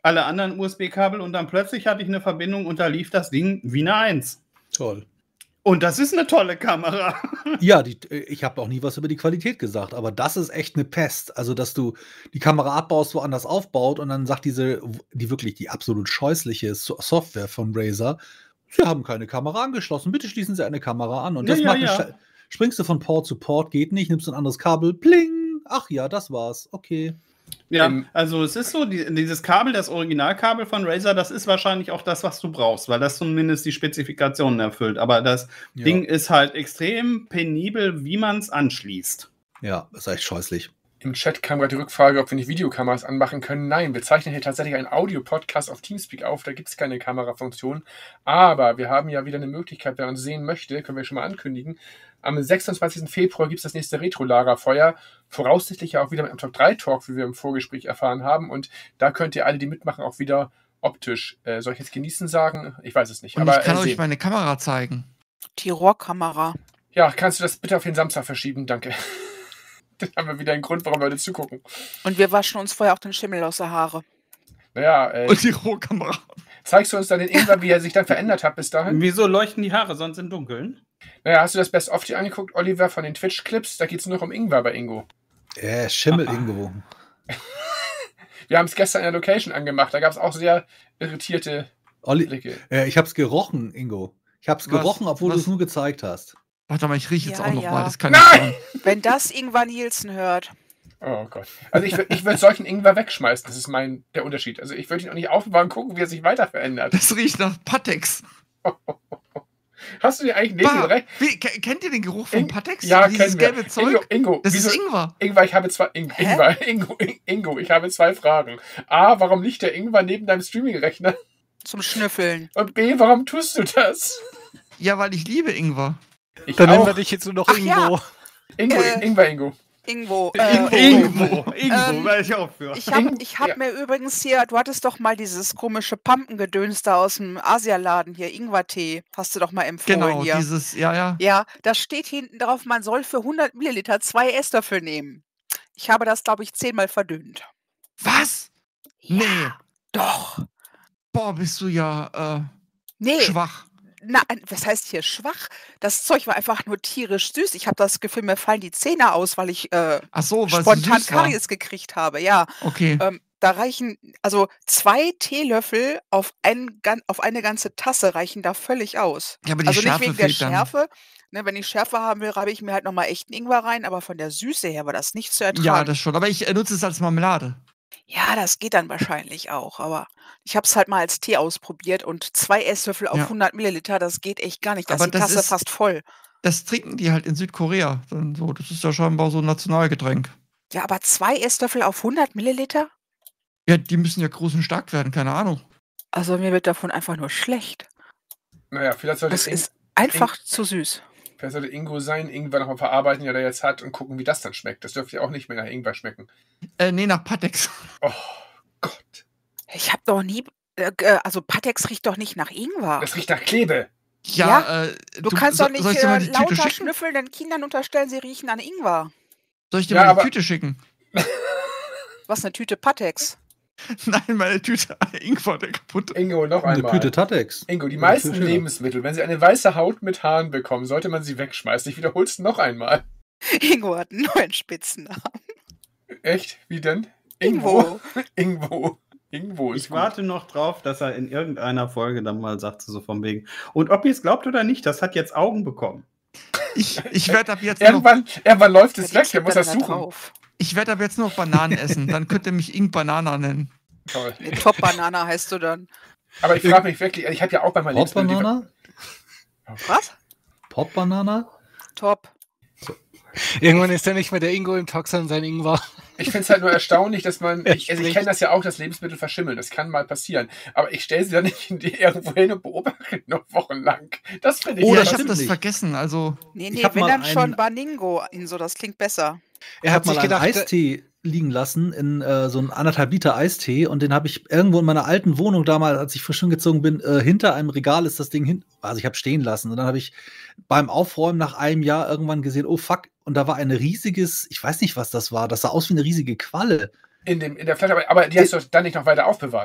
alle anderen U S B-Kabel und dann plötzlich hatte ich eine Verbindung und da lief das Ding wie eine Eins. Toll. Und das ist eine tolle Kamera. Ja, die, ich habe auch nie was über die Qualität gesagt, aber das ist echt eine Pest. Also, dass du die Kamera abbaust, woanders aufbaut und dann sagt diese, die wirklich die absolut scheußliche So- Software von Razer, Sie haben keine Kamera angeschlossen, bitte schließen Sie eine Kamera an. Und Ja, das ja, macht eine ja. Sche- springst du von Port zu Port, geht nicht, nimmst ein anderes Kabel, pling, ach ja, das war's, okay. Ja, Ähm, also es ist so, die, dieses Kabel, das Originalkabel von Razer, das ist wahrscheinlich auch das, was du brauchst, weil das zumindest die Spezifikationen erfüllt. Aber das Ja. Ding ist halt extrem penibel, wie man es anschließt. Ja, ist echt scheußlich. Im Chat kam gerade die Rückfrage, ob wir nicht Videokameras anmachen können. Nein, wir zeichnen hier tatsächlich einen Audio-Podcast auf Teamspeak auf. Da gibt es keine Kamerafunktion. Aber wir haben ja wieder eine Möglichkeit, wer uns sehen möchte, können wir schon mal ankündigen. Am sechsundzwanzigsten Februar gibt es das nächste Retro-Lagerfeuer. Voraussichtlich ja auch wieder mit einem Top drei Talk, wie wir im Vorgespräch erfahren haben. Und da könnt ihr alle, die mitmachen, auch wieder optisch. Äh, soll ich jetzt genießen sagen? Ich weiß es nicht. Und aber ich kann äh, euch sehen. meine Kamera zeigen. Die Rohrkamera. Ja, kannst du das bitte auf den Samstag verschieben? Danke. Dann haben wir wieder einen Grund, warum Leute zugucken. Und wir waschen uns vorher auch den Schimmel aus der Haare. Naja, äh, Und die Rohkamera. zeigst du uns dann den Ingwer, wie er sich dann verändert hat bis dahin? Wieso leuchten die Haare sonst im Dunkeln? Naja, hast du das Best of dir angeguckt, Oliver, von den Twitch-Clips? Da geht es nur um Ingwer bei Ingo. Äh, Schimmel Ah. irgendwo. Wir haben es gestern in der Location angemacht. Da gab es auch sehr irritierte Olli, Blicke. äh, ich hab's gerochen, Ingo. Ich hab's Was? gerochen, obwohl du Was? es nur gezeigt hast. Warte mal, ich rieche jetzt Ja, auch noch ja. mal. Das kann Nein! nicht sein. Wenn das Ingvar Nielsen hört. Oh Gott. Also ich, wür- ich würde solchen Ingwer wegschmeißen. Das ist mein der Unterschied. Also ich würde ihn auch nicht aufbewahren, gucken, wie er sich weiter verändert. Das riecht nach Patex. Hast du dir eigentlich neben Bah, recht? wie, ke- kennt ihr den Geruch von Ing- Patex? Ja, Dieses kennen wir. gelbe Zeug? Ingo, Ingo, Das wieso, ist Ingwer. Ingwer, ich habe zwei Ing, Hä? Ingwer, Ingo, Ing- Ingo, ich habe zwei Fragen. A, warum liegt der Ingwer neben deinem Streaming-Rechner? Zum Schnüffeln. Und B, warum tust du das? Ja, weil ich liebe Ingwer. Ich Dann nennen auch. wir dich jetzt nur noch Ach ja. Ingo. Ingo, Äh, Ingwer, Ingo. Ingo. Äh, Ingo, Ingo, Ähm, wäre ich auch für. Ich habe Ing- ich hab ja. mir übrigens hier, du hattest doch mal dieses komische Pumpengedöns da aus dem Asialaden hier, Ingwertee, hast du doch mal empfohlen Genau, hier. dieses, ja, ja. Ja, da steht hinten drauf, man soll für hundert Milliliter zwei Esslöffel nehmen. Ich habe das, glaube ich, zehnmal verdünnt. Was? Ja, Nee. doch. Boah, bist du ja Nee, äh, schwach. na, was heißt hier schwach? Das Zeug war einfach nur tierisch süß. Ich habe das Gefühl, mir fallen die Zähne aus, weil ich äh, Ach so, weil es spontan süß war. Karies gekriegt habe. Ja, Okay. ähm, da reichen, also zwei Teelöffel auf, ein, gan- auf eine ganze Tasse reichen da völlig aus. Ja, aber die Also nicht Schärfe wegen der fehlt dann. Schärfe. Ne, wenn ich Schärfe haben will, reibe ich mir halt nochmal echten Ingwer rein, aber von der Süße her war das nicht zu ertragen. Ja, das schon. Aber ich äh, nutze es als Marmelade. Ja, das geht dann wahrscheinlich auch, aber ich habe es halt mal als Tee ausprobiert und zwei Esslöffel auf Ja. hundert Milliliter, das geht echt gar nicht. Da ist Aber die das Tasse ist- fast voll. Das trinken die halt in Südkorea. Dann so, das ist ja scheinbar so ein Nationalgetränk. Ja, aber zwei Esslöffel auf hundert Milliliter? Ja, die müssen ja groß und stark werden, keine Ahnung. Also mir wird davon einfach nur schlecht. Naja, vielleicht sollte, Es Ing ist einfach zu süß. vielleicht sollte Ingo sein Ingwer nochmal verarbeiten, ja, der jetzt hat, und gucken, wie das dann schmeckt. Das dürfte ja auch nicht mehr nach Ingwer schmecken. Äh, nee, nach Patex. Oh Gott. Ich habe noch nie, äh, äh, also Patex riecht doch nicht nach Ingwer. Das riecht nach Klebe. Ja, äh, Du kannst doch so- nicht soll ich dir äh, mal die Tüte lauter schicken? schnüffeln, den Kindern unterstellen, sie riechen an Ingwer. Soll ich dir Ja, mal die aber- Tüte schicken? Was, eine Tüte Patex? Nein, meine Tüte Ingwer, der kaputt. Ingo, noch Eine einmal. Tüte Tatex. Ingo, die Ja, meisten viel schöner. Lebensmittel, wenn sie eine weiße Haut mit Haaren bekommen, sollte man sie wegschmeißen. Ich wiederhole es noch einmal. Ingo hat einen neuen Spitznamen. Echt? Wie denn? Ingo. Ingwo. Ingwo ist Ich gut. warte noch drauf, dass er in irgendeiner Folge dann mal sagt, so von wegen. Und ob ihr es glaubt oder nicht, das hat jetzt Augen bekommen. Ich, ich werde ab jetzt nur noch, Irgendwann, irgendwann läuft es Die weg, der klebt muss dann das da suchen. drauf. ich werd ab jetzt nur noch Bananen essen. Dann könnt ihr mich Ing Banana nennen. Toll. Eine Top-Banana heißt du dann. Aber ich frage mich wirklich, ich habe ja auch bei meinen Lebensmitteln... Pop-Banana? Was? Pop-Banana? Top. Irgendwann ist ja nicht mehr der Ingo im Tag, sondern sein Ingwer. Ich finde es halt nur erstaunlich, dass man... Er Ich, also ich spricht. kenne das ja auch, dass Lebensmittel verschimmeln. Das kann mal passieren. Aber ich stelle sie dann nicht in die irgendwo hin und beobachte noch wochenlang. Das finde ich... Oh, ja, das ich krass. hab stimmt das nicht. vergessen. Also, Nee, Ich nee, hab wenn mal dann schon einen- Baningo. So, das klingt besser. Er Ich hat habe mal sich einen gedacht, Eistee liegen lassen, in äh, so einen anderthalb Liter Eistee, und den habe ich irgendwo in meiner alten Wohnung damals, als ich frisch hingezogen bin, äh, hinter einem Regal ist das Ding hin, also ich habe stehen lassen, und dann habe ich beim Aufräumen nach einem Jahr irgendwann gesehen, oh fuck, und da war ein riesiges, ich weiß nicht, was das war, das sah aus wie eine riesige Qualle. In, dem, in der Flasche, aber, aber die hast du dann nicht noch weiter aufbewahrt.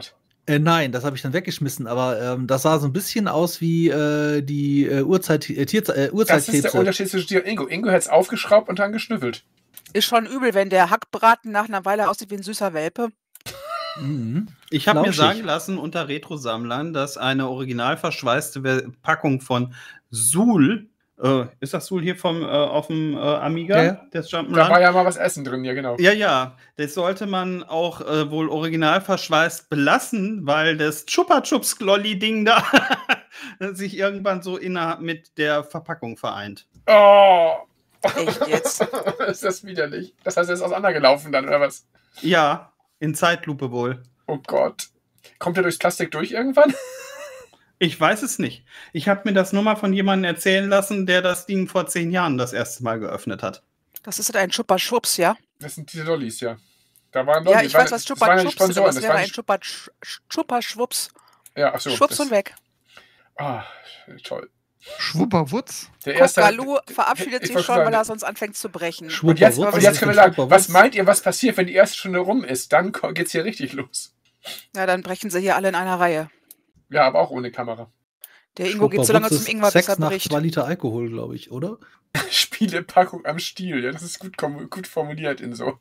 Äh, nein, das habe ich dann weggeschmissen, aber ähm, das sah so ein bisschen aus wie äh, die äh, Uhrzeit, äh, Tierze- äh, Das ist Uhrzeitkrebse. der Unterschied zwischen dir und Ingo. Ingo hat es aufgeschraubt und dann geschnüffelt. Ist schon übel, wenn der Hackbraten nach einer Weile aussieht wie ein süßer Welpe. Mhm. Ich habe mir Flauschig. sagen lassen unter Retro-Sammlern, dass eine original verschweißte Ver- Packung von Suhl, äh, ist das Suhl hier vom, äh, auf dem äh, Amiga, Ja, ja. Da des war Jump'n'Run? ja mal was essen drin, ja genau. Ja, ja, das sollte man auch äh, wohl original verschweißt belassen, weil das Chupa Chups Glolli-Ding da sich irgendwann so innerhalb mit der Verpackung vereint. Oh! Echt jetzt? Ist das widerlich. Das heißt, er ist auseinandergelaufen dann, oder was? Ja, in Zeitlupe wohl. Oh Gott. Kommt er durchs Plastik durch irgendwann? Ich weiß es nicht. Ich habe mir das nur mal von jemandem erzählen lassen, der das Ding vor zehn Jahren das erste Mal geöffnet hat. Das ist ein Chupa-Schwupps, ja? Das sind diese Lollis, ja. Da waren Ja, Lollis. ich Das weiß, waren- was das waren ja die Chupa-Schwupps ist, aber Sponsoren. es Das wäre waren ein die- Chupa- Chupa-Schwupps. Ja, achso. Schwupps das- und weg. Ah, toll. Schwupperwutz? Der Guck, erste. Galu verabschiedet ich sich wollte schon, sagen, weil er sonst anfängt zu brechen. Und jetzt, Schwupperwutz, und was jetzt ist können wir denn sagen, was Schwupperwutz? meint ihr, was passiert, wenn die erste Stunde rum ist? Dann ko- geht's hier richtig los. Ja, dann brechen sie hier alle in einer Reihe. Ja, aber auch ohne Kamera. Der Ingo geht so lange Schwupperwutz zum ist Ingwer, bis er Sex nach bricht. zwei Liter Alkohol, glaube ich, oder? Spielepackung am Stiel. Ja, das ist gut, kom- gut formuliert in so.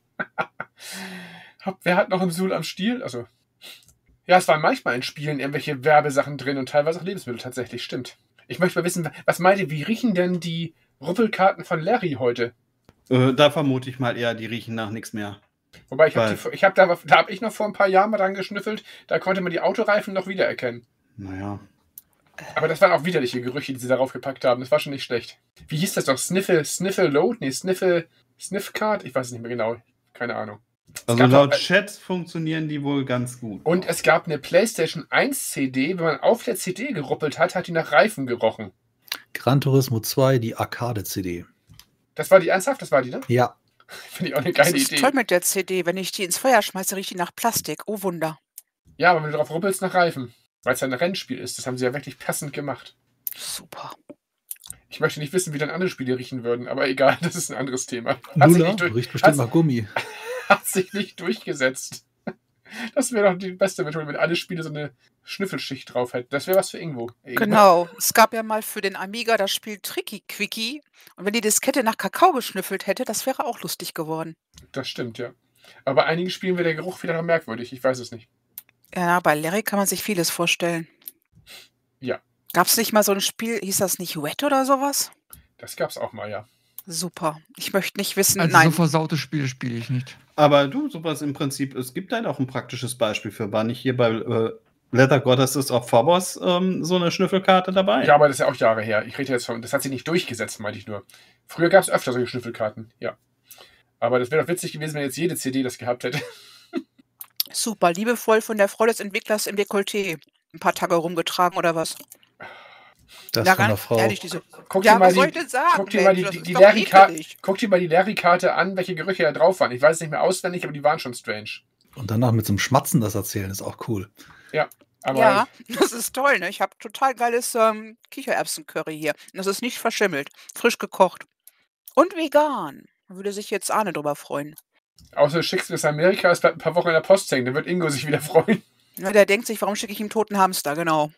Hab- Wer hat noch einen Suhl am Stiel? Also. Ja, es waren manchmal in Spielen irgendwelche Werbesachen drin und teilweise auch Lebensmittel tatsächlich, stimmt. Ich möchte mal wissen, was meint ihr, wie riechen denn die Ruppelkarten von Larry heute? Äh, da vermute ich mal eher, die riechen nach nichts mehr. Wobei, ich habe Weil- ich hab da, da habe ich noch vor ein paar Jahren mal dran geschnüffelt, da konnte man die Autoreifen noch wiedererkennen. Naja. Aber das waren auch widerliche Gerüche, die sie darauf gepackt haben. Das war schon nicht schlecht. Wie hieß das doch? Sniffle, Sniffle Load? Nee, Sniffle, Sniff Card? Ich weiß es nicht mehr genau. Keine Ahnung. Also gab laut doch- Chat funktionieren die wohl ganz gut. Und es gab eine PlayStation eins C D. Wenn man auf der C D geruppelt hat, hat die nach Reifen gerochen. Gran Turismo zwei, die Arcade-C D. Das war die ernsthaft? Das war die, ne? Ja. Finde ich auch eine Das geile ist Idee. toll mit der C D. Wenn ich die ins Feuer schmeiße, riecht die nach Plastik. Oh Wunder. Ja, aber wenn du drauf ruppelst, nach Reifen. Weil es ja ein Rennspiel ist. Das haben sie ja wirklich passend gemacht. Super. Ich möchte nicht wissen, wie dann andere Spiele riechen würden, aber egal, das ist ein anderes Thema. Hat sich Lula nicht, durch, riecht bestimmt hat, nach Gummi. hat sich nicht durchgesetzt. Das wäre doch die beste Methode, wenn alle Spiele so eine Schnüffelschicht drauf hätten. Das wäre was für Ingo. Ingo. Genau. Es gab ja mal für den Amiga das Spiel Tricky Quickie. Und wenn die Diskette nach Kakao geschnüffelt hätte, das wäre auch lustig geworden. Das stimmt, ja. Aber bei einigen Spielen wäre der Geruch wieder noch merkwürdig. Ich weiß es nicht. Ja, bei Larry kann man sich vieles vorstellen. Ja. Gab es nicht mal so ein Spiel, hieß das nicht Wet oder sowas? Das gab's auch mal, ja. Super. Ich möchte nicht wissen, Also nein. so versaute Spiele spiele ich nicht. Aber du, sowas im Prinzip, es gibt halt auch ein praktisches Beispiel für. War nicht hier bei äh, Leather Goddesses of Phobos ähm, so eine Schnüffelkarte dabei? Ja, aber das ist ja auch Jahre her. Ich rede jetzt von, das hat sich nicht durchgesetzt, meinte ich nur. Früher gab es öfter solche Schnüffelkarten, ja. Aber das wäre doch witzig gewesen, wenn jetzt jede C D das gehabt hätte. Super, liebevoll von der Frau des Entwicklers im Dekolleté. Ein paar Tage rumgetragen oder was? Das Ja, von der ganz Frau. ehrlich, diese. Guck Ja, dir mal was soll ich die, denn sagen? guck dir mal die, Mensch, die, das die ist doch Larry-Karte ekelig. guck dir mal die Larry-Karte an, welche Gerüche da drauf waren. Ich weiß es nicht mehr auswendig, aber die waren schon strange. Und danach mit so einem Schmatzen das erzählen, ist auch cool. Aber Ja, das ist toll, ne? Ich habe total geiles ähm, Kichererbsen-Curry hier. Und das ist nicht verschimmelt. Frisch gekocht. Und vegan. Da würde sich jetzt Arne drüber freuen. außer du schickst mir das Amerika, es bleibt ein paar Wochen in der Post hängen, dann wird Ingo sich wieder freuen. Ja, der denkt sich, warum schicke ich ihm toten Hamster? Genau.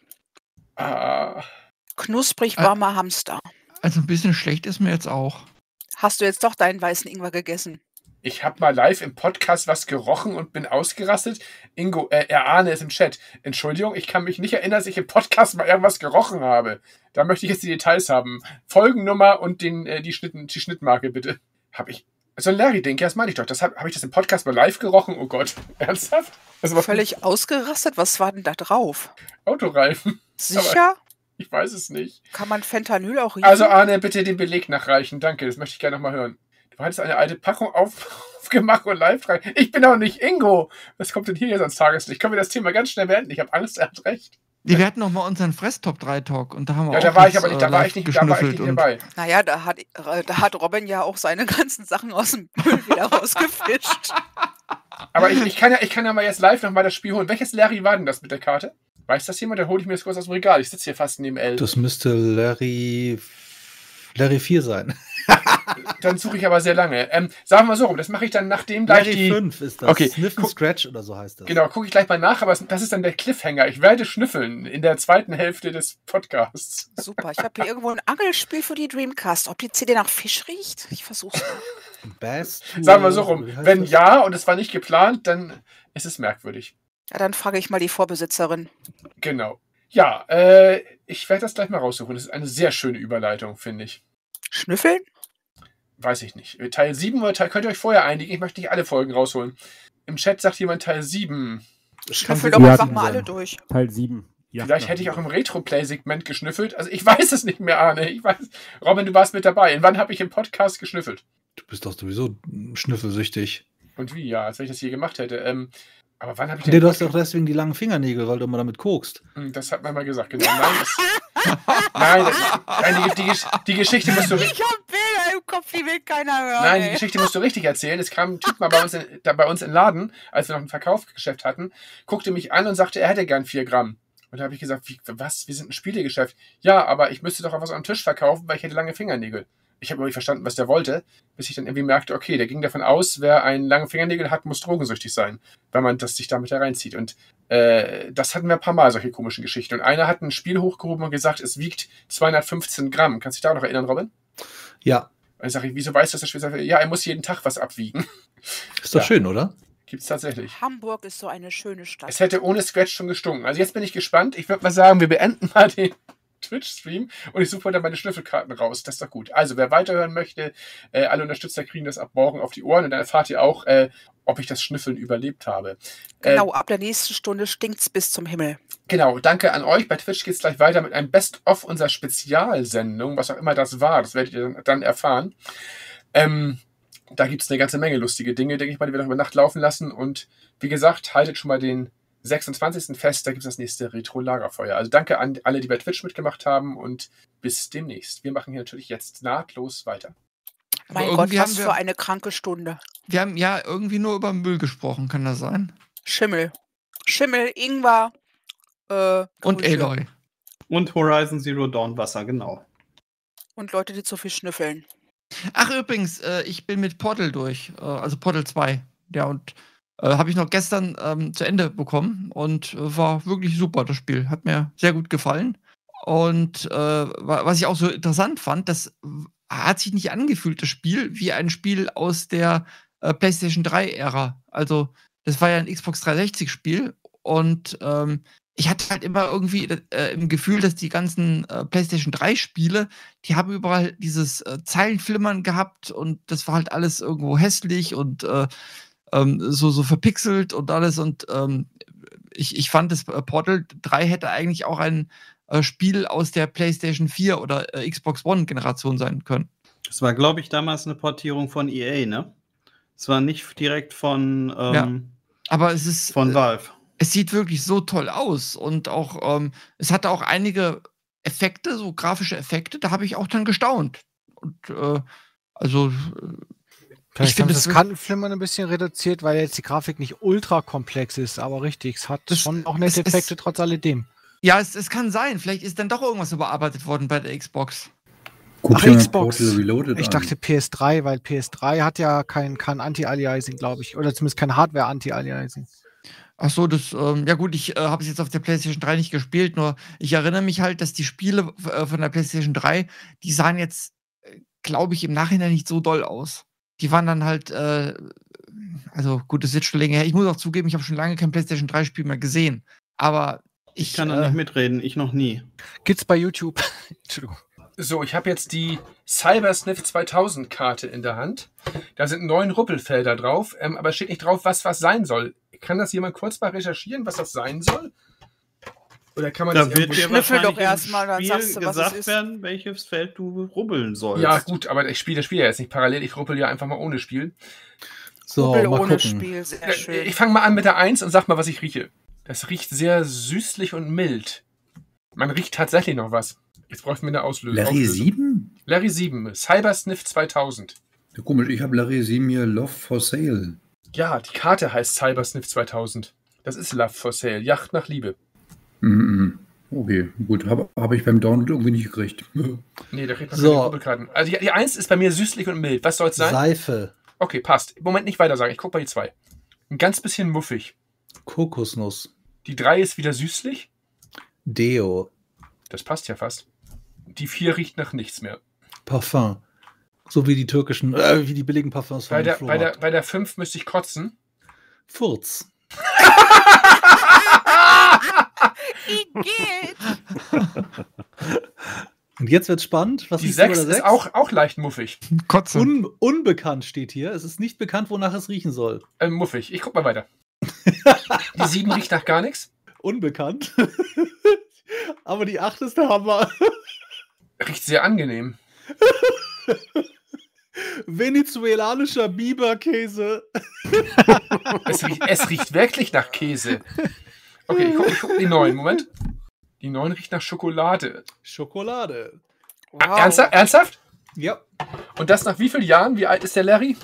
Ah, Knusprig Ä- warmer Hamster. Also ein bisschen schlecht ist mir jetzt auch. Hast du jetzt doch deinen weißen Ingwer gegessen? ich habe mal live im Podcast was gerochen und bin ausgerastet. Ingo, äh, er Arne ist im Chat. Entschuldigung, ich kann mich nicht erinnern, dass ich im Podcast mal irgendwas gerochen habe. Da möchte ich jetzt die Details haben. Folgennummer und den, äh, die, Schnitt, die Schnittmarke, bitte. Habe ich. So ein Larry-Ding, ja, das meine ich doch. Das habe hab ich das im Podcast mal live gerochen? Oh Gott. Ernsthaft? Also was Völlig ausgerastet? Was war denn da drauf? Autoreifen. Sicher? Ich weiß es nicht. Kann man Fentanyl auch riechen? Also Arne, bitte den Beleg nachreichen. Danke, das möchte ich gerne nochmal hören. Du hattest eine alte Packung auf, aufgemacht und live rein. Ich bin auch nicht Ingo. Was kommt denn hier jetzt ans Tageslicht? Können wir das Thema ganz schnell beenden? Ich habe Angst, er hat recht. Wir hatten noch mal unseren Fresstop drei Talk und da haben wir Ja, auch da war ich jetzt, aber nicht, äh, da war live ich nicht, da war ich nicht geschnüffelt und- dabei. Naja, da hat, äh, da hat Robin ja auch seine ganzen Sachen aus dem Müll wieder rausgefischt. Aber ich, ich, kann ja, ich kann ja mal jetzt live nochmal das Spiel holen. Welches Larry war denn das mit der Karte? Weiß das jemand? Dann hole ich mir das kurz aus dem Regal. Ich sitze hier fast neben L. Das müsste Larry, Larry vier sein. Dann suche ich aber sehr lange. Ähm, sagen wir mal so rum, das mache ich dann nachdem gleich Larry die... fünf ist das. Okay, Sniff and guck- Scratch oder so heißt das. Genau, gucke ich gleich mal nach, aber es- das ist dann der Cliffhanger. Ich werde schnüffeln in der zweiten Hälfte des Podcasts. Super. Ich habe hier irgendwo ein Angelspiel für die Dreamcast. Ob die C D nach Fisch riecht? Ich versuch's mal. Bass Tour, Sagen wir so rum, wie heißt wenn das? ja und es war nicht geplant, dann ist es merkwürdig. Ja, dann frage ich mal die Vorbesitzerin. Genau. Ja, äh, ich werde das gleich mal raussuchen. Das ist eine sehr schöne Überleitung, finde ich. Schnüffeln? Weiß ich nicht. Teil sieben oder Teil, könnt ihr euch vorher einigen? Ich möchte nicht alle Folgen rausholen. Im Chat sagt jemand Teil sieben. Schnüffel Ja, doch einfach kann mal sein. alle durch. Teil sieben. Ja, Vielleicht hätte ich auch im Retro-Play-Segment geschnüffelt. Also ich weiß es nicht mehr, Arne. Ich weiß. Robin, du warst mit dabei. Und wann habe ich im Podcast geschnüffelt? Du bist doch sowieso schnüffelsüchtig. Und wie? Ja, als wenn ich das hier gemacht hätte. Ähm, aber wann habe ich Nee, denn... du hast doch deswegen die langen Fingernägel, weil du immer damit kokst. Hm, Das hat man mal gesagt, genau. Nein, das, nein, das, nein die, die, Gesch- die Geschichte musst du... ri- Ich hab Bilder im Kopf, die will keiner hören. Nein, die ey. Geschichte musst du richtig erzählen. Es kam ein Typ mal bei uns, in, da bei uns im Laden, als wir noch ein Verkaufsgeschäft hatten, guckte mich an und sagte, er hätte gern vier Gramm. Und da habe ich gesagt, wie, was? Wir sind ein Spielegeschäft. Ja, aber ich müsste doch auch was am Tisch verkaufen, weil ich hätte lange Fingernägel. Ich habe nicht verstanden, was der wollte, bis ich dann irgendwie merkte, okay, der ging davon aus, wer einen langen Fingernägel hat, muss drogensüchtig sein, weil man das sich damit hereinzieht. Und äh, das hatten wir ein paar Mal, solche komischen Geschichten. Und einer hat ein Spiel hochgehoben und gesagt, es wiegt zweihundertfünfzehn Gramm. Kannst du dich da noch erinnern, Robin? Ja, Und dann sage ich, wieso weißt du, dass das Spiel sagt? Ja, er muss jeden Tag was abwiegen. ist doch Ja. schön, oder? Gibt's tatsächlich. Hamburg ist so eine schöne Stadt. Es hätte ohne Scratch schon gestunken. Also jetzt bin ich gespannt. Ich würde mal sagen, wir beenden mal den Twitch-Stream und ich suche dann meine Schnüffelkarten raus. Das ist doch gut. Also, wer weiterhören möchte, äh, alle Unterstützer kriegen das ab morgen auf die Ohren und dann erfahrt ihr auch, äh, ob ich das Schnüffeln überlebt habe. Äh, Genau, ab der nächsten Stunde stinkt's bis zum Himmel. Genau, danke an euch. Bei Twitch geht's gleich weiter mit einem Best-of unserer Spezialsendung, was auch immer das war. Das werdet ihr dann erfahren. Ähm, da gibt's eine ganze Menge lustige Dinge, denke ich mal, die wir noch über Nacht laufen lassen. Und wie gesagt, haltet schon mal den sechsundzwanzigsten fest, da gibt's das nächste Retro-Lagerfeuer. Also danke an alle, die bei Twitch mitgemacht haben und bis demnächst. Wir machen hier natürlich jetzt nahtlos weiter. Mein Aber Gott, irgendwie was haben wir- für eine kranke Stunde. Wir haben ja irgendwie nur über Müll gesprochen, kann das sein? Schimmel. Schimmel, Ingwer, äh, Und Grüße. Aloy. Und Horizon Zero Dawn Wasser, genau. Und Leute, die zu viel schnüffeln. Ach, übrigens, äh, ich bin mit Portal durch, äh, also Portal zwei. Ja, und äh, habe ich noch gestern ähm, zu Ende bekommen und äh, war wirklich super, das Spiel. Hat mir sehr gut gefallen. Und äh, wa- was ich auch so interessant fand, das w- hat sich nicht angefühlt, das Spiel, wie ein Spiel aus der äh, PlayStation drei-Ära. Also, das war ja ein Xbox dreihundertsechzig-Spiel und ähm, ich hatte halt immer irgendwie äh, im Gefühl, dass die ganzen äh, PlayStation drei-Spiele, die haben überall dieses äh, Zeilenflimmern gehabt und das war halt alles irgendwo hässlich und äh, ähm, so, so verpixelt und alles. Und ähm, ich, ich fand, das äh, Portal drei hätte eigentlich auch ein äh, Spiel aus der PlayStation vier oder äh, Xbox One-Generation sein können. Das war, glaube ich, damals eine Portierung von E A, ne? Es war nicht direkt von, ähm, Ja. Aber es ist. von äh, Valve. Es sieht wirklich so toll aus und auch, ähm, es hatte auch einige Effekte, so grafische Effekte, da habe ich auch dann gestaunt. Und äh, also, äh, Vielleicht ich finde haben es sie das Kantenflimmern ein bisschen reduziert, weil jetzt die Grafik nicht ultra komplex ist, aber richtig, es hat Das- schon auch nette es- es- Effekte trotz alledem. ja, es, es kann sein, vielleicht ist dann doch irgendwas überarbeitet worden bei der Xbox. Guck Ach, dir mal Xbox. Portal Reloaded Ich an. dachte P S drei, weil P S drei hat ja kein, kein Anti-Aliasing, glaube ich. Oder zumindest kein Hardware-Anti-Aliasing. Ach so, das, ähm, ja gut, ich äh, habe es jetzt auf der PlayStation drei nicht gespielt, nur ich erinnere mich halt, dass die Spiele äh, von der PlayStation drei, die sahen jetzt, äh, glaube ich, im Nachhinein nicht so doll aus. Die waren dann halt, äh, also gut, das ist jetzt schon länger her. Ich muss auch zugeben, ich habe schon lange kein PlayStation drei Spiel mehr gesehen. Aber ich, Ich kann da äh, nicht mitreden, ich noch nie. Gibt's bei YouTube. Entschuldigung. So, ich habe jetzt die Cybersniff zweitausend Karte in der Hand. Da sind neun Ruppelfelder drauf, ähm, aber es steht nicht drauf, was was sein soll. Kann das jemand kurz mal recherchieren, was das sein soll? Oder kann man Da das wird irgendwo... dir Schnüffel doch wahrscheinlich im erst mal, dann Spiel sagst du, was es gesagt ist. werden, welches Feld du rubbeln sollst. Ja, gut, aber ich spiele das Spiel ja jetzt nicht parallel. Ich ruppel ja einfach mal ohne Spiel. So, Rubbel mal ohne gucken. Spiel, sehr Äh, schön. Ich fange mal an mit der eins und sag mal, was ich rieche. Das riecht sehr süßlich und mild. Man riecht tatsächlich noch was. Jetzt bräuchten wir eine Auslösung. Larry sieben? Larry sieben, Cybersniff zweitausend. Ja, komisch, ich habe Larry sieben hier Love for Sale. Ja, die Karte heißt Cybersniff zweitausend. Das ist Love for Sale, Yacht nach Liebe. Mhm. Okay, gut. Habe hab ich beim Download irgendwie nicht gekriegt. Nee, da kriegt man So. keine Rubbelkarten. Also die, die eins ist bei mir süßlich und mild. Was soll es sein? Seife, Okay, passt. Im Moment nicht weiter sagen. Ich gucke mal die zwei. Ein ganz bisschen muffig. Kokosnuss, Die drei ist wieder süßlich. Deo, Das passt ja fast. Die vier riecht nach nichts mehr. Parfum. So wie die türkischen, äh, wie die billigen Parfums Bei von der, dem bei, der, Flohmarkt. bei der fünf müsste ich kotzen. Furz. Igitt. Und jetzt wird's spannend. Was Die liegt über sechs der ist sechs? auch, auch leicht muffig. Kotze. Un unbekannt steht hier. Es ist nicht bekannt, wonach es riechen soll. Äh, muffig. Ich guck mal weiter. Die sieben riecht nach gar nichts. Unbekannt. Aber die acht ist der Hammer. Riecht sehr angenehm. Venezuelanischer Biberkäse. Es riecht, es riecht wirklich nach Käse. Okay, ich gucke ich guck die neun. Moment. Die neun riecht nach Schokolade. Schokolade. Ah, ernsthaft? Ernsthaft? Ja. Und das nach wie vielen Jahren? Wie alt ist der Larry?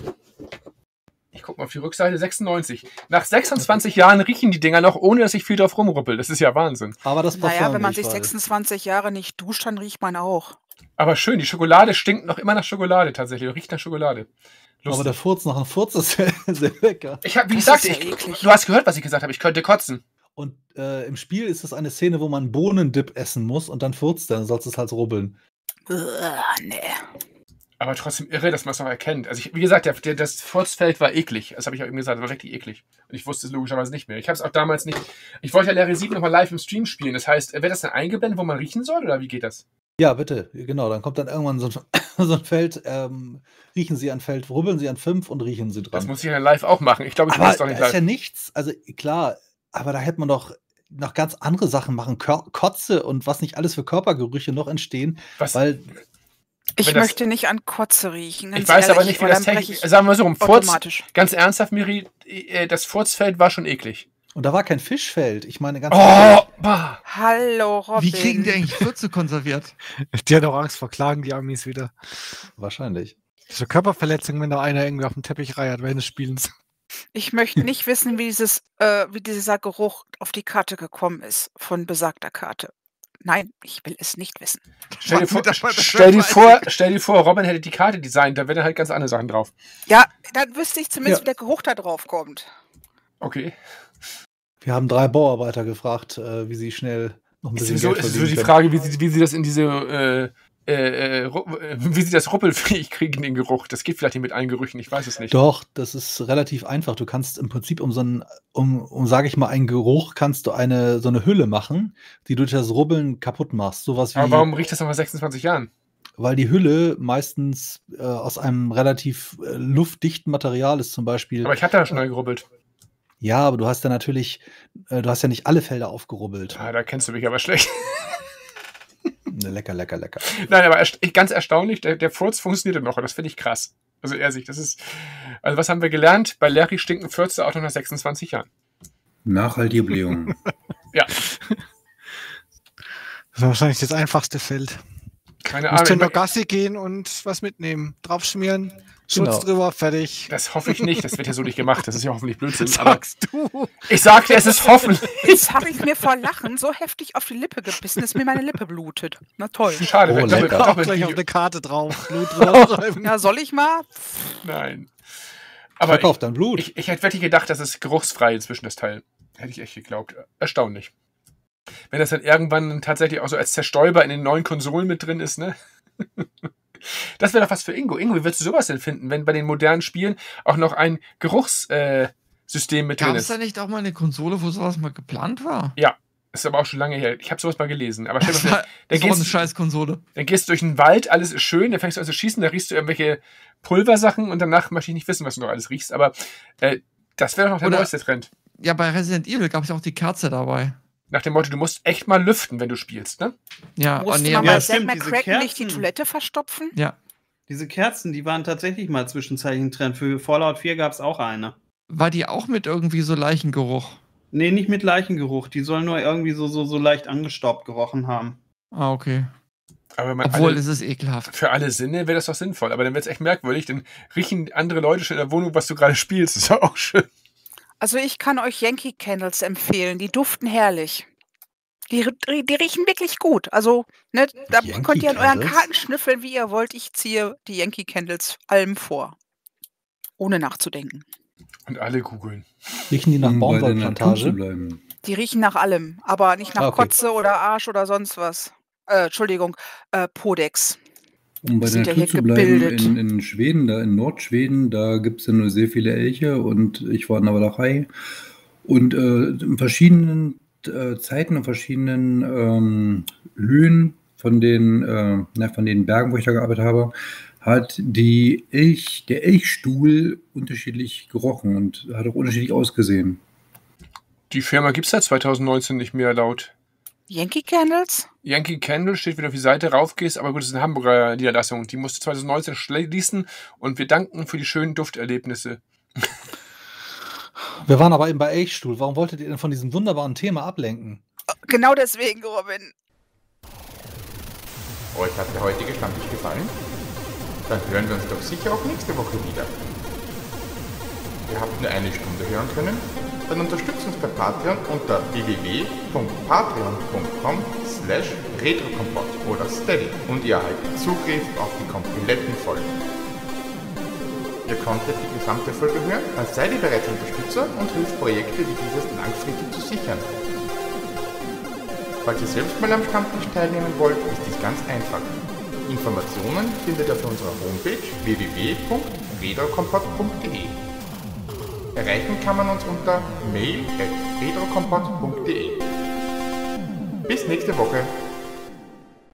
Ich gucke mal auf die Rückseite. sechsundneunzig. Nach sechsundzwanzig Jahren riechen die Dinger noch, ohne dass ich viel drauf rumruppel. Das ist ja Wahnsinn. Aber das Parfum Naja, wenn man nicht, sich weil- sechsundzwanzig Jahre nicht duscht, dann riecht man auch. Aber schön, die Schokolade stinkt noch immer nach Schokolade tatsächlich. Riecht nach Schokolade. Aber Lustig. der Furz nach einem Furz ist sehr, sehr lecker. Ich hab, wie Das gesagt, ist ja ich, eklig. du hast gehört, was ich gesagt habe. Ich könnte kotzen. Und äh, im Spiel ist es eine Szene, wo man Bohnendip essen muss und dann furzt er, dann sollst du es halt rubbeln. Uah, nee. Aber trotzdem irre, dass man es noch erkennt. Also, ich, wie gesagt, der, der, das Furzfeld war eklig. Das habe ich auch eben gesagt. Das war richtig eklig. Und ich wusste es logischerweise nicht mehr. Ich habe es auch damals nicht. Ich wollte ja Larry sieben nochmal live im Stream spielen. Das heißt, wird das dann eingeblendet, wo man riechen soll? Oder wie geht das? Ja, bitte, genau. Dann kommt dann irgendwann so ein, so ein Feld, ähm, riechen Sie an Feld, rubbeln Sie an fünf und riechen Sie dran. Das muss ich ja live auch machen. Ich glaube, ich aber weiß doch da nicht ist live. ja nichts, also klar, aber da hätte man doch noch ganz andere Sachen machen, Kör Kotze und was nicht alles für Körpergerüche noch entstehen, Was, weil Ich Wenn das- möchte nicht an Kotze riechen. ich ganz weiß aber ehrlich, nicht, wie weil das dann brech technisch. ich Sagen wir so rum. Furz, automatisch. ganz ernsthaft, Miri, äh, das Furzfeld war schon eklig. und da war kein Fischfeld. Ich meine ganz Oh, bah. Hallo, Robin. Wie kriegen die eigentlich Fürze konserviert? Die hat auch Angst vor Klagen, die Amis wieder. wahrscheinlich. So Körperverletzungen, wenn da einer irgendwie auf dem Teppich reiert während des Spielens. Ich möchte nicht wissen, wie, dieses, äh, wie dieser Geruch auf die Karte gekommen ist, von besagter Karte. Nein, ich will es nicht wissen. Stell dir, vor, Mitarbeiter- stell, dir vor, stell dir vor, Robin hätte die Karte designt, da wären dann halt ganz andere Sachen drauf. Ja, dann wüsste ich zumindest, Ja. wie der Geruch da drauf kommt. Okay. Wir haben drei Bauarbeiter gefragt, äh, wie sie schnell noch ein Ist bisschen sowieso, Geld ist verdienen sowieso die können. Frage, wie sie, wie sie das in diese, äh, äh, äh, Ru- äh, wie sie das ruppelfähig kriegen, den Geruch. Das geht vielleicht nicht mit allen Gerüchen, ich weiß es nicht. Doch, das ist relativ einfach. Du kannst im Prinzip um so einen, um, um sage ich mal, einen Geruch kannst du eine so eine Hülle machen, die du durch das Rubbeln kaputt machst. Sowas wie, Aber warum riecht das noch nach sechsundzwanzig Jahren? weil die Hülle meistens äh, aus einem relativ äh, luftdichten Material ist, zum Beispiel. Aber ich hatte da schon mal gerubbelt. Ja, aber du hast ja natürlich, äh, du hast ja nicht alle Felder aufgerubbelt. Ah, da kennst du mich aber schlecht. Ne, lecker, lecker, lecker. Nein, aber erst, ganz erstaunlich, der, der Furz funktionierte noch und das finde ich krass. Also ehrlich, das ist. Also was haben wir gelernt? Bei Larry stinken Fürze auch noch nach sechsundzwanzig Jahren. Nachhaltige Blähung. Ja, Das war wahrscheinlich das einfachste Feld. keine Du musst ja Ahnung. nur Gassi gehen und was mitnehmen. Draufschmieren, Schutz Genau. drüber, fertig. Das hoffe ich nicht, das wird ja so nicht gemacht. Das ist ja hoffentlich Blödsinn. Aber Sagst du. ich sagte, es ist hoffentlich. Jetzt habe ich mir vor Lachen so heftig auf die Lippe gebissen, dass mir meine Lippe blutet. Na toll. Schade, Oh, wenn doppelt, lecker. Auch doppelt gleich auf Video. eine Karte drauf. Blut draufschreiben. Ja, soll ich mal? Nein. Aber ich, Verkauft dein Blut. ich, ich hätte wirklich gedacht, das ist geruchsfrei inzwischen, das Teil. Hätte ich echt geglaubt. Erstaunlich. Wenn das dann irgendwann tatsächlich auch so als Zerstäuber in den neuen Konsolen mit drin ist, ne? Das wäre doch was für Ingo. Ingo, wie würdest du sowas denn finden, wenn bei den modernen Spielen auch noch ein Geruchssystem äh, System mit drin Gab es ist? da nicht auch mal eine Konsole, wo sowas mal geplant war? Ist aber auch schon lange her. Ich habe sowas mal gelesen. Aber stell dir Das mal vor, war dann so eine gehst, Scheißkonsole. dann gehst du durch den Wald, alles ist schön, dann fängst du an zu schießen, da riechst du irgendwelche Pulversachen und danach möchte ich nicht wissen, was du noch alles riechst. Aber äh, das wäre doch noch der Oder- neueste Trend. Ja, bei Resident Evil gab es ja auch die Kerze dabei. Nach dem Motto, du musst echt mal lüften, wenn du spielst, ne? Ja, oh, Musste nee, man ja, bei aber, Zack stimmt, diese McCracken nicht die Kerzen. Toilette verstopfen? ja. Diese Kerzen, die waren tatsächlich mal zwischenzeitlich ein Trend. Für Fallout vier gab es auch eine. War die auch mit irgendwie so Leichengeruch? Nee, nicht mit Leichengeruch. Die sollen nur irgendwie so, so, so leicht angestaubt gerochen haben. Ah, okay. Aber wenn man Obwohl, alle, es ist ekelhaft. für alle Sinne wäre das doch sinnvoll. Aber dann wird es echt merkwürdig, dann riechen andere Leute schon in der Wohnung, was du gerade spielst. Das ist ja auch schön. Also ich kann euch Yankee Candles empfehlen. Die duften herrlich. Die, die, die riechen wirklich gut. Also, ne, da Yankee könnt ihr an euren Candles? Karten schnüffeln, wie ihr wollt. Ich ziehe die Yankee Candles allem vor. Ohne nachzudenken. Und alle googeln. Riechen die nach Um bei der Natur zu Baumwollplantage? bleiben. Die riechen nach allem, aber nicht nach Ah, okay. Kotze oder Arsch oder sonst was. Äh, Entschuldigung, äh, Podex. Um bei Sind der ja Natur hier zu bleiben, gebildet. in, in Schweden, da in Nordschweden, da gibt es ja nur sehr viele Elche und ich war in der Walachei. Und äh, in verschiedenen äh, Zeiten und verschiedenen ähm, Höhen von den, äh, na, von den Bergen, wo ich da gearbeitet habe, hat die Elch, der Elchstuhl unterschiedlich gerochen und hat auch unterschiedlich ausgesehen. Die Firma gibt es seit zwanzig neunzehn nicht mehr laut. Yankee Candles? Yankee Candle steht, wenn du auf die Seite raufgehst, aber gut, das ist eine Hamburger Niederlassung. Die musste zwanzig neunzehn schließen und wir danken für die schönen Dufterlebnisse. Wir waren aber eben bei Elchstuhl. Warum wolltet ihr denn von diesem wunderbaren Thema ablenken? Genau deswegen, Robin. Euch hat der heutige Stammtisch gefallen? Dann hören wir uns doch sicher auch nächste Woche wieder. Ihr habt nur eine Stunde hören können? Dann unterstützt uns bei Patreon unter w w w punkt patreon punkt com slash retrokompott oder steady und ihr erhaltet Zugriff auf die kompletten Folgen. Ihr konntet die gesamte Folge hören, dann seid ihr bereits Unterstützer und hilft Projekte wie dieses langfristig zu sichern. Falls ihr selbst mal am Stammtisch teilnehmen wollt, ist dies ganz einfach. Informationen findet ihr auf unserer Homepage w w w punkt retrokompott punkt d e. Erreichen kann man uns unter mail at retrokompott punkt d e. Bis nächste Woche.